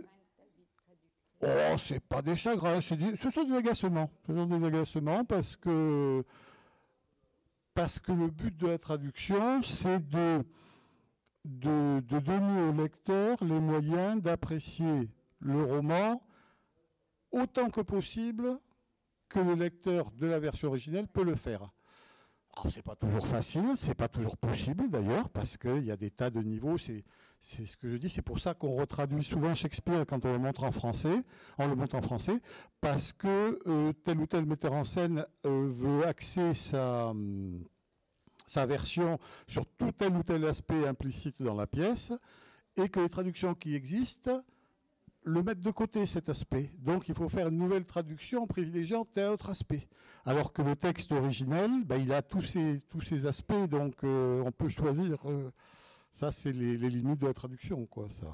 Oh, c'est pas des chagrins, ce sont des agacements. Ce sont des agacements parce que le but de la traduction, c'est de donner au lecteur les moyens d'apprécier le roman autant que possible que le lecteur de la version originelle peut le faire. Alors, c'est pas toujours facile, c'est pas toujours possible d'ailleurs, parce qu'il y a des tas de niveaux. C'est ce que je dis, c'est pour ça qu'on retraduit souvent Shakespeare quand on le montre en français. On le montre en français, parce que tel ou tel metteur en scène veut axer sa version sur tout tel ou tel aspect implicite dans la pièce, et que les traductions qui existent le mettre de côté, cet aspect. Donc il faut faire une nouvelle traduction en privilégiant tel autre aspect. Alors que le texte originel, il a tous ces aspects, donc on peut choisir. Ça, c'est les limites de la traduction, quoi, ça.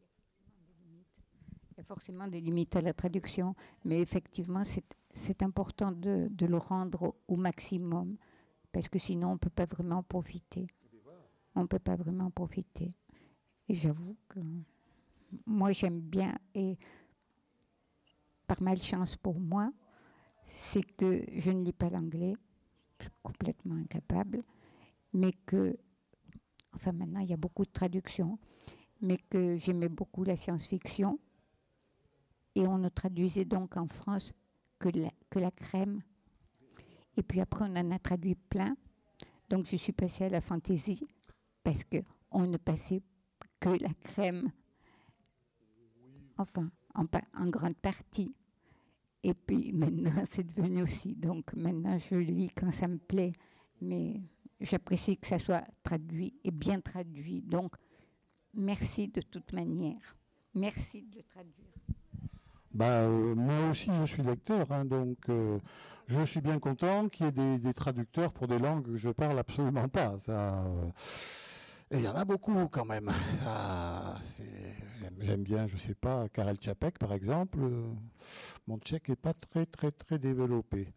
Il y a forcément des limites à la traduction, mais effectivement, c'est important de le rendre au maximum, parce que sinon, on ne peut pas vraiment profiter. On ne peut pas vraiment profiter. Et j'avoue que... Moi, j'aime bien, et par malchance pour moi, c'est que je ne lis pas l'anglais, je suis complètement incapable, mais que, enfin maintenant il y a beaucoup de traductions, mais que j'aimais beaucoup la science-fiction, et on ne traduisait donc en France que la crème. Et puis après, on en a traduit plein, donc je suis passée à la fantaisie, parce qu'on ne passait que la crème. Enfin, en grande partie. Et puis maintenant, c'est devenu aussi. Donc maintenant, je lis quand ça me plaît. Mais j'apprécie que ça soit traduit et bien traduit. Donc, merci de toute manière. Merci de le traduire. Moi aussi, je suis lecteur. Hein, donc, je suis bien content qu'il y ait des traducteurs pour des langues que je parle absolument pas. Ça... Et il y en a beaucoup quand même. J'aime bien, je sais pas, Karel Čapek par exemple. Mon tchèque n'est pas très très très développé.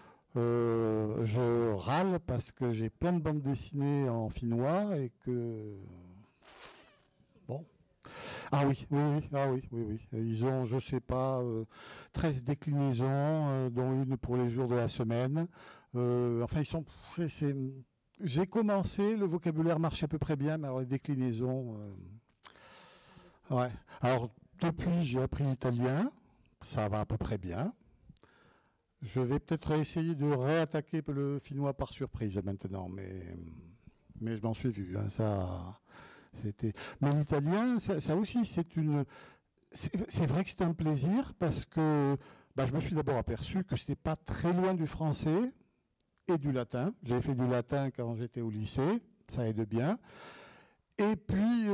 Je râle parce que j'ai plein de bandes dessinées en finnois et que... Bon. Ah oui. Ils ont, je sais pas, 13 déclinaisons, dont une pour les jours de la semaine. Enfin, ils sont... J'ai commencé, le vocabulaire marche à peu près bien, mais alors les déclinaisons... Ouais. Alors, depuis, j'ai appris l'italien, ça va à peu près bien. Je vais peut-être essayer de réattaquer le finnois par surprise maintenant, mais je m'en suis vu. Hein, ça, c'était. Mais l'italien, ça aussi, c'est vrai que c'est un plaisir parce que je me suis d'abord aperçu que c'était pas très loin du français et du latin. J'ai fait du latin quand j'étais au lycée, ça aide bien. Et puis,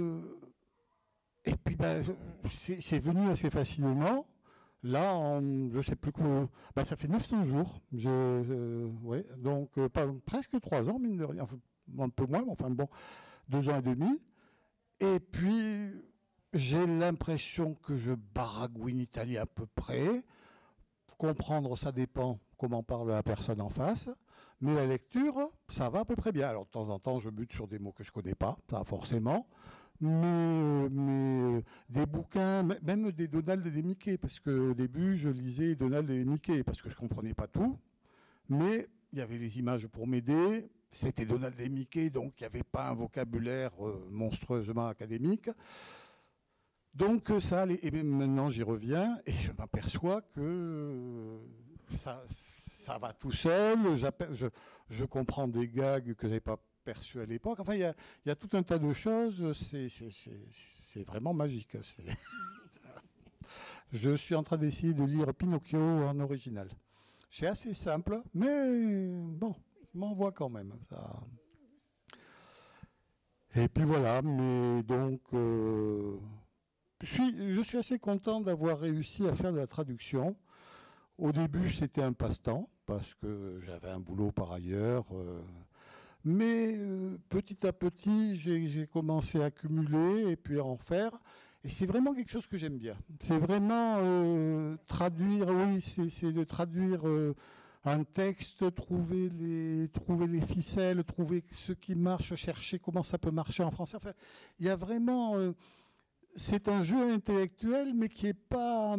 c'est venu assez facilement. Là, je ne sais plus quoi. Ça fait 900 jours. Ouais, donc, presque 3 ans, mine de rien. Enfin, un peu moins, mais enfin bon, 2 ans et demi. Et puis, j'ai l'impression que je baragouine italien à peu près. Comprendre, ça dépend comment parle la personne en face. Mais la lecture, ça va à peu près bien. Alors, de temps en temps, je bute sur des mots que je ne connais pas, ça forcément. Mais des bouquins, même des Donald et des Mickey, parce qu'au début, je lisais Donald et Mickey, parce que je ne comprenais pas tout. Mais il y avait les images pour m'aider. C'était Donald et Mickey, donc il n'y avait pas un vocabulaire monstrueusement académique. Donc ça allait. Et même maintenant, j'y reviens et je m'aperçois que ça va tout seul. Je comprends des gags que je n'avais pas perçus à l'époque. Enfin, il y a tout un tas de choses. C'est vraiment magique. Je suis en train d'essayer de lire Pinocchio en original. C'est assez simple, mais bon, je m'envoie quand même. Ça. Et puis voilà, mais donc... Je suis assez content d'avoir réussi à faire de la traduction. Au début, c'était un passe-temps, parce que j'avais un boulot par ailleurs. Mais petit à petit, j'ai commencé à accumuler et puis à en faire. Et c'est vraiment quelque chose que j'aime bien. C'est vraiment traduire, oui, c'est de traduire un texte, trouver les ficelles, trouver ce qui marche, chercher comment ça peut marcher en français. Enfin, il y a vraiment... c'est un jeu intellectuel, mais qui n'est pas,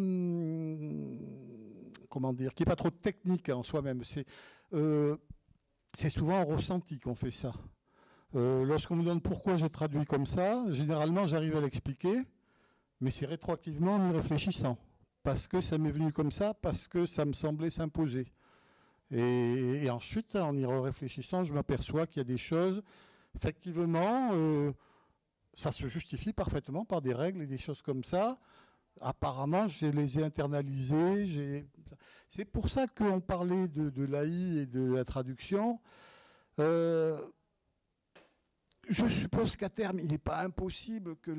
qui est pas trop technique en soi-même. C'est souvent en ressenti qu'on fait ça. Lorsqu'on me demande pourquoi j'ai traduit comme ça, généralement j'arrive à l'expliquer, mais c'est rétroactivement en y réfléchissant. Parce que ça m'est venu comme ça, parce que ça me semblait s'imposer. Et ensuite, en y réfléchissant, je m'aperçois qu'il y a des choses, effectivement... ça se justifie parfaitement par des règles et des choses comme ça. Apparemment, je les ai internalisées. C'est pour ça qu'on parlait de l'AI et de la traduction. Je suppose qu'à terme, il n'est pas impossible que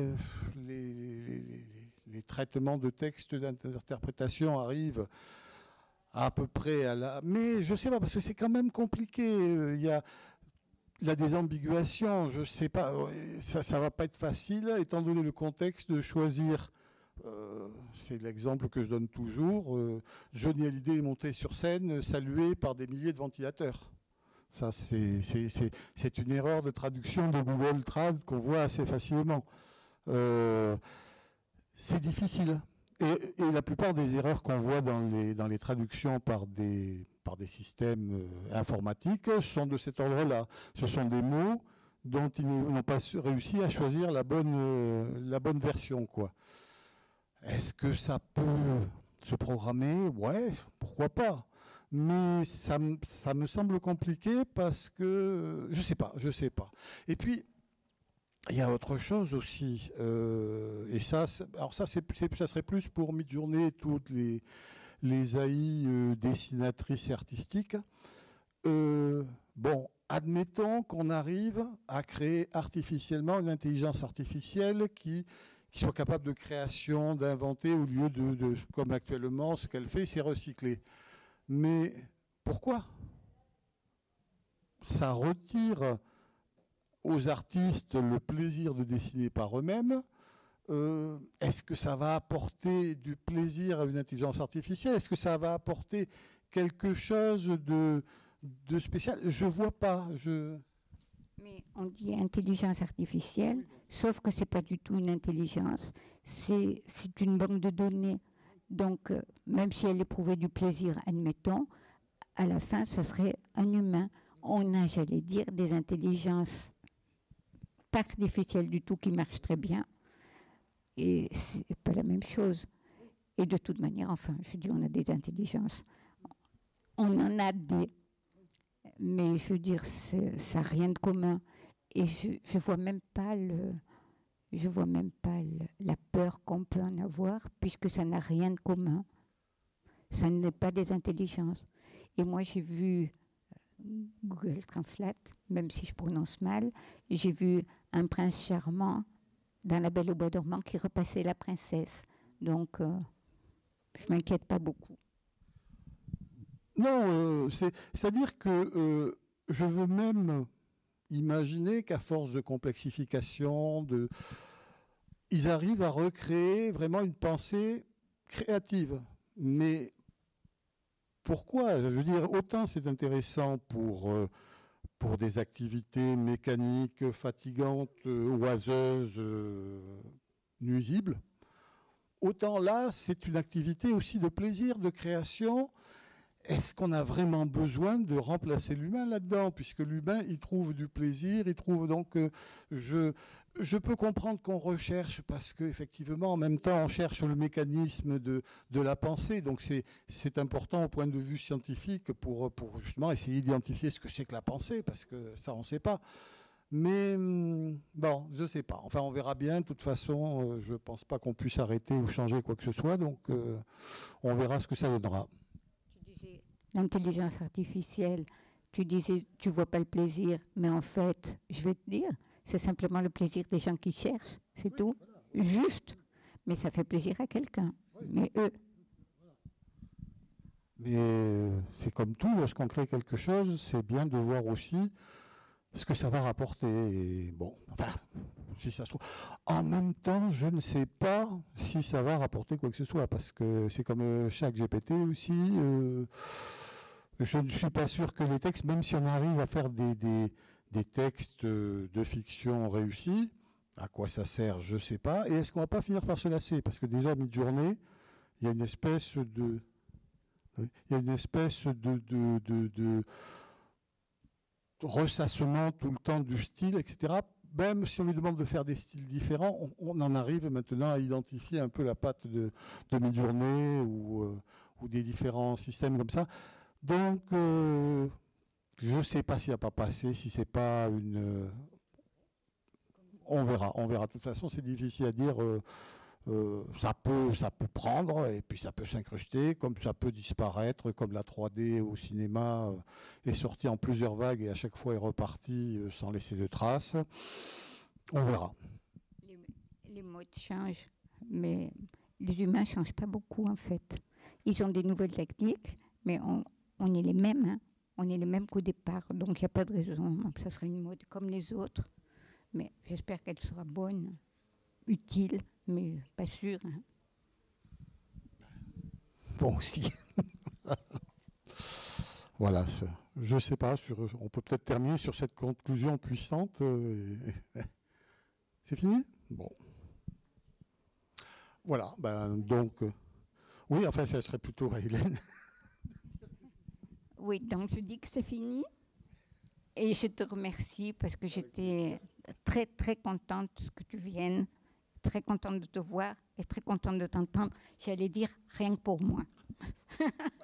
les traitements de textes d'interprétation arrivent à peu près à la... Mais je ne sais pas, parce que c'est quand même compliqué. Il y a des ambiguations, je ne sais pas, ça ne va pas être facile, étant donné le contexte, de choisir, c'est l'exemple que je donne toujours, Johnny Hallyday est monté sur scène, salué par des milliers de ventilateurs. Ça, c'est une erreur de traduction de Google Trad qu'on voit assez facilement. C'est difficile. Et la plupart des erreurs qu'on voit dans les traductions par des systèmes informatiques sont de cet ordre-là. Ce sont des mots dont ils n'ont pas réussi à choisir la bonne version, quoi. Est-ce que ça peut se programmer? Ouais, pourquoi pas. Mais ça me semble compliqué parce que je sais pas. Et puis il y a autre chose aussi, et ça serait plus pour Midjourney et toutes les AI dessinatrices et artistiques. Bon, admettons qu'on arrive à créer artificiellement une intelligence artificielle qui soit capable de création, d'inventer, au lieu de comme actuellement, ce qu'elle fait, c'est recycler. Mais pourquoi? Ça retire aux artistes le plaisir de dessiner par eux-mêmes. Est-ce que ça va apporter du plaisir à une intelligence artificielle? Est-ce que ça va apporter quelque chose de spécial? Je ne vois pas. Mais on dit intelligence artificielle, sauf que ce n'est pas du tout une intelligence. C'est une banque de données. Donc, même si elle éprouvait du plaisir, admettons, à la fin, ce serait un humain. On a, j'allais dire, des intelligences pas artificielles du tout qui marchent très bien. Et c'est pas la même chose. Et de toute manière, enfin, je dis, on a des intelligences. On en a des. Mais je veux dire, ça n'a rien de commun. Et je vois même pas la peur qu'on peut en avoir, puisque ça n'a rien de commun. Ça n'est pas des intelligences. Et moi, j'ai vu Google Translate, même si je prononce mal, j'ai vu un prince charmant dans La Belle au bois dormant qui repassait la princesse. Donc, je ne m'inquiète pas beaucoup. Non, c'est-à-dire que je veux même imaginer qu'à force de complexification, ils arrivent à recréer vraiment une pensée créative. Mais pourquoi? Je veux dire, autant c'est intéressant pour des activités mécaniques fatigantes, oiseuses, nuisibles, autant là, c'est une activité aussi de plaisir, de création. Est-ce qu'on a vraiment besoin de remplacer l'humain là-dedans? Puisque l'humain, il trouve du plaisir, il trouve donc... je peux comprendre qu'on recherche, parce qu'effectivement, en même temps, on cherche le mécanisme de la pensée. Donc c'est important au point de vue scientifique pour justement essayer d'identifier ce que c'est que la pensée, parce que ça, on ne sait pas. Mais bon, je ne sais pas. Enfin, on verra bien. De toute façon, je ne pense pas qu'on puisse arrêter ou changer quoi que ce soit. Donc, on verra ce que ça donnera. L'intelligence artificielle, tu disais, tu vois pas le plaisir, mais en fait, je vais te dire, c'est simplement le plaisir des gens qui cherchent, c'est tout. Voilà. Juste. Mais ça fait plaisir à quelqu'un. Oui. Mais eux. Mais c'est comme tout, lorsqu'on crée quelque chose, c'est bien de voir aussi ce que ça va rapporter. Et bon, enfin, si ça se trouve. En même temps, je ne sais pas si ça va rapporter quoi que ce soit, parce que c'est comme chaque GPT aussi. Je ne suis pas sûr que les textes, même si on arrive à faire des textes de fiction réussis, à quoi ça sert, je ne sais pas. Et est-ce qu'on ne va pas finir par se lasser? Parce que déjà, à mi-journée, il y a une espèce de... Il y a une espèce de ressassement tout le temps du style, etc. Même si on lui demande de faire des styles différents, on en arrive maintenant à identifier un peu la patte de mi-journée ou des différents systèmes comme ça. Donc, je ne sais pas s'il n'a pas passé, si c'est pas une... on verra. De toute façon, c'est difficile à dire. Ça peut prendre et puis ça peut s'incruster, comme ça peut disparaître, comme la 3D au cinéma est sortie en plusieurs vagues et à chaque fois est repartie sans laisser de traces. On verra. Les modes changent, mais les humains ne changent pas beaucoup en fait. Ils ont des nouvelles techniques, mais on est les mêmes. Hein. On est les mêmes qu'au départ, donc il n'y a pas de raison. Ça sera une mode comme les autres, mais j'espère qu'elle sera bonne, utile. Mais pas sûr. Hein. Bon, si. Voilà. Je ne sais pas. On peut peut-être terminer sur cette conclusion puissante. C'est fini? Bon. Voilà. Donc, oui, enfin, ça serait plutôt à Hélène. Oui, donc je dis que c'est fini. Et je te remercie parce que j'étais très, très contente que tu viennes. Très contente de te voir et très contente de t'entendre. J'allais dire rien que pour moi.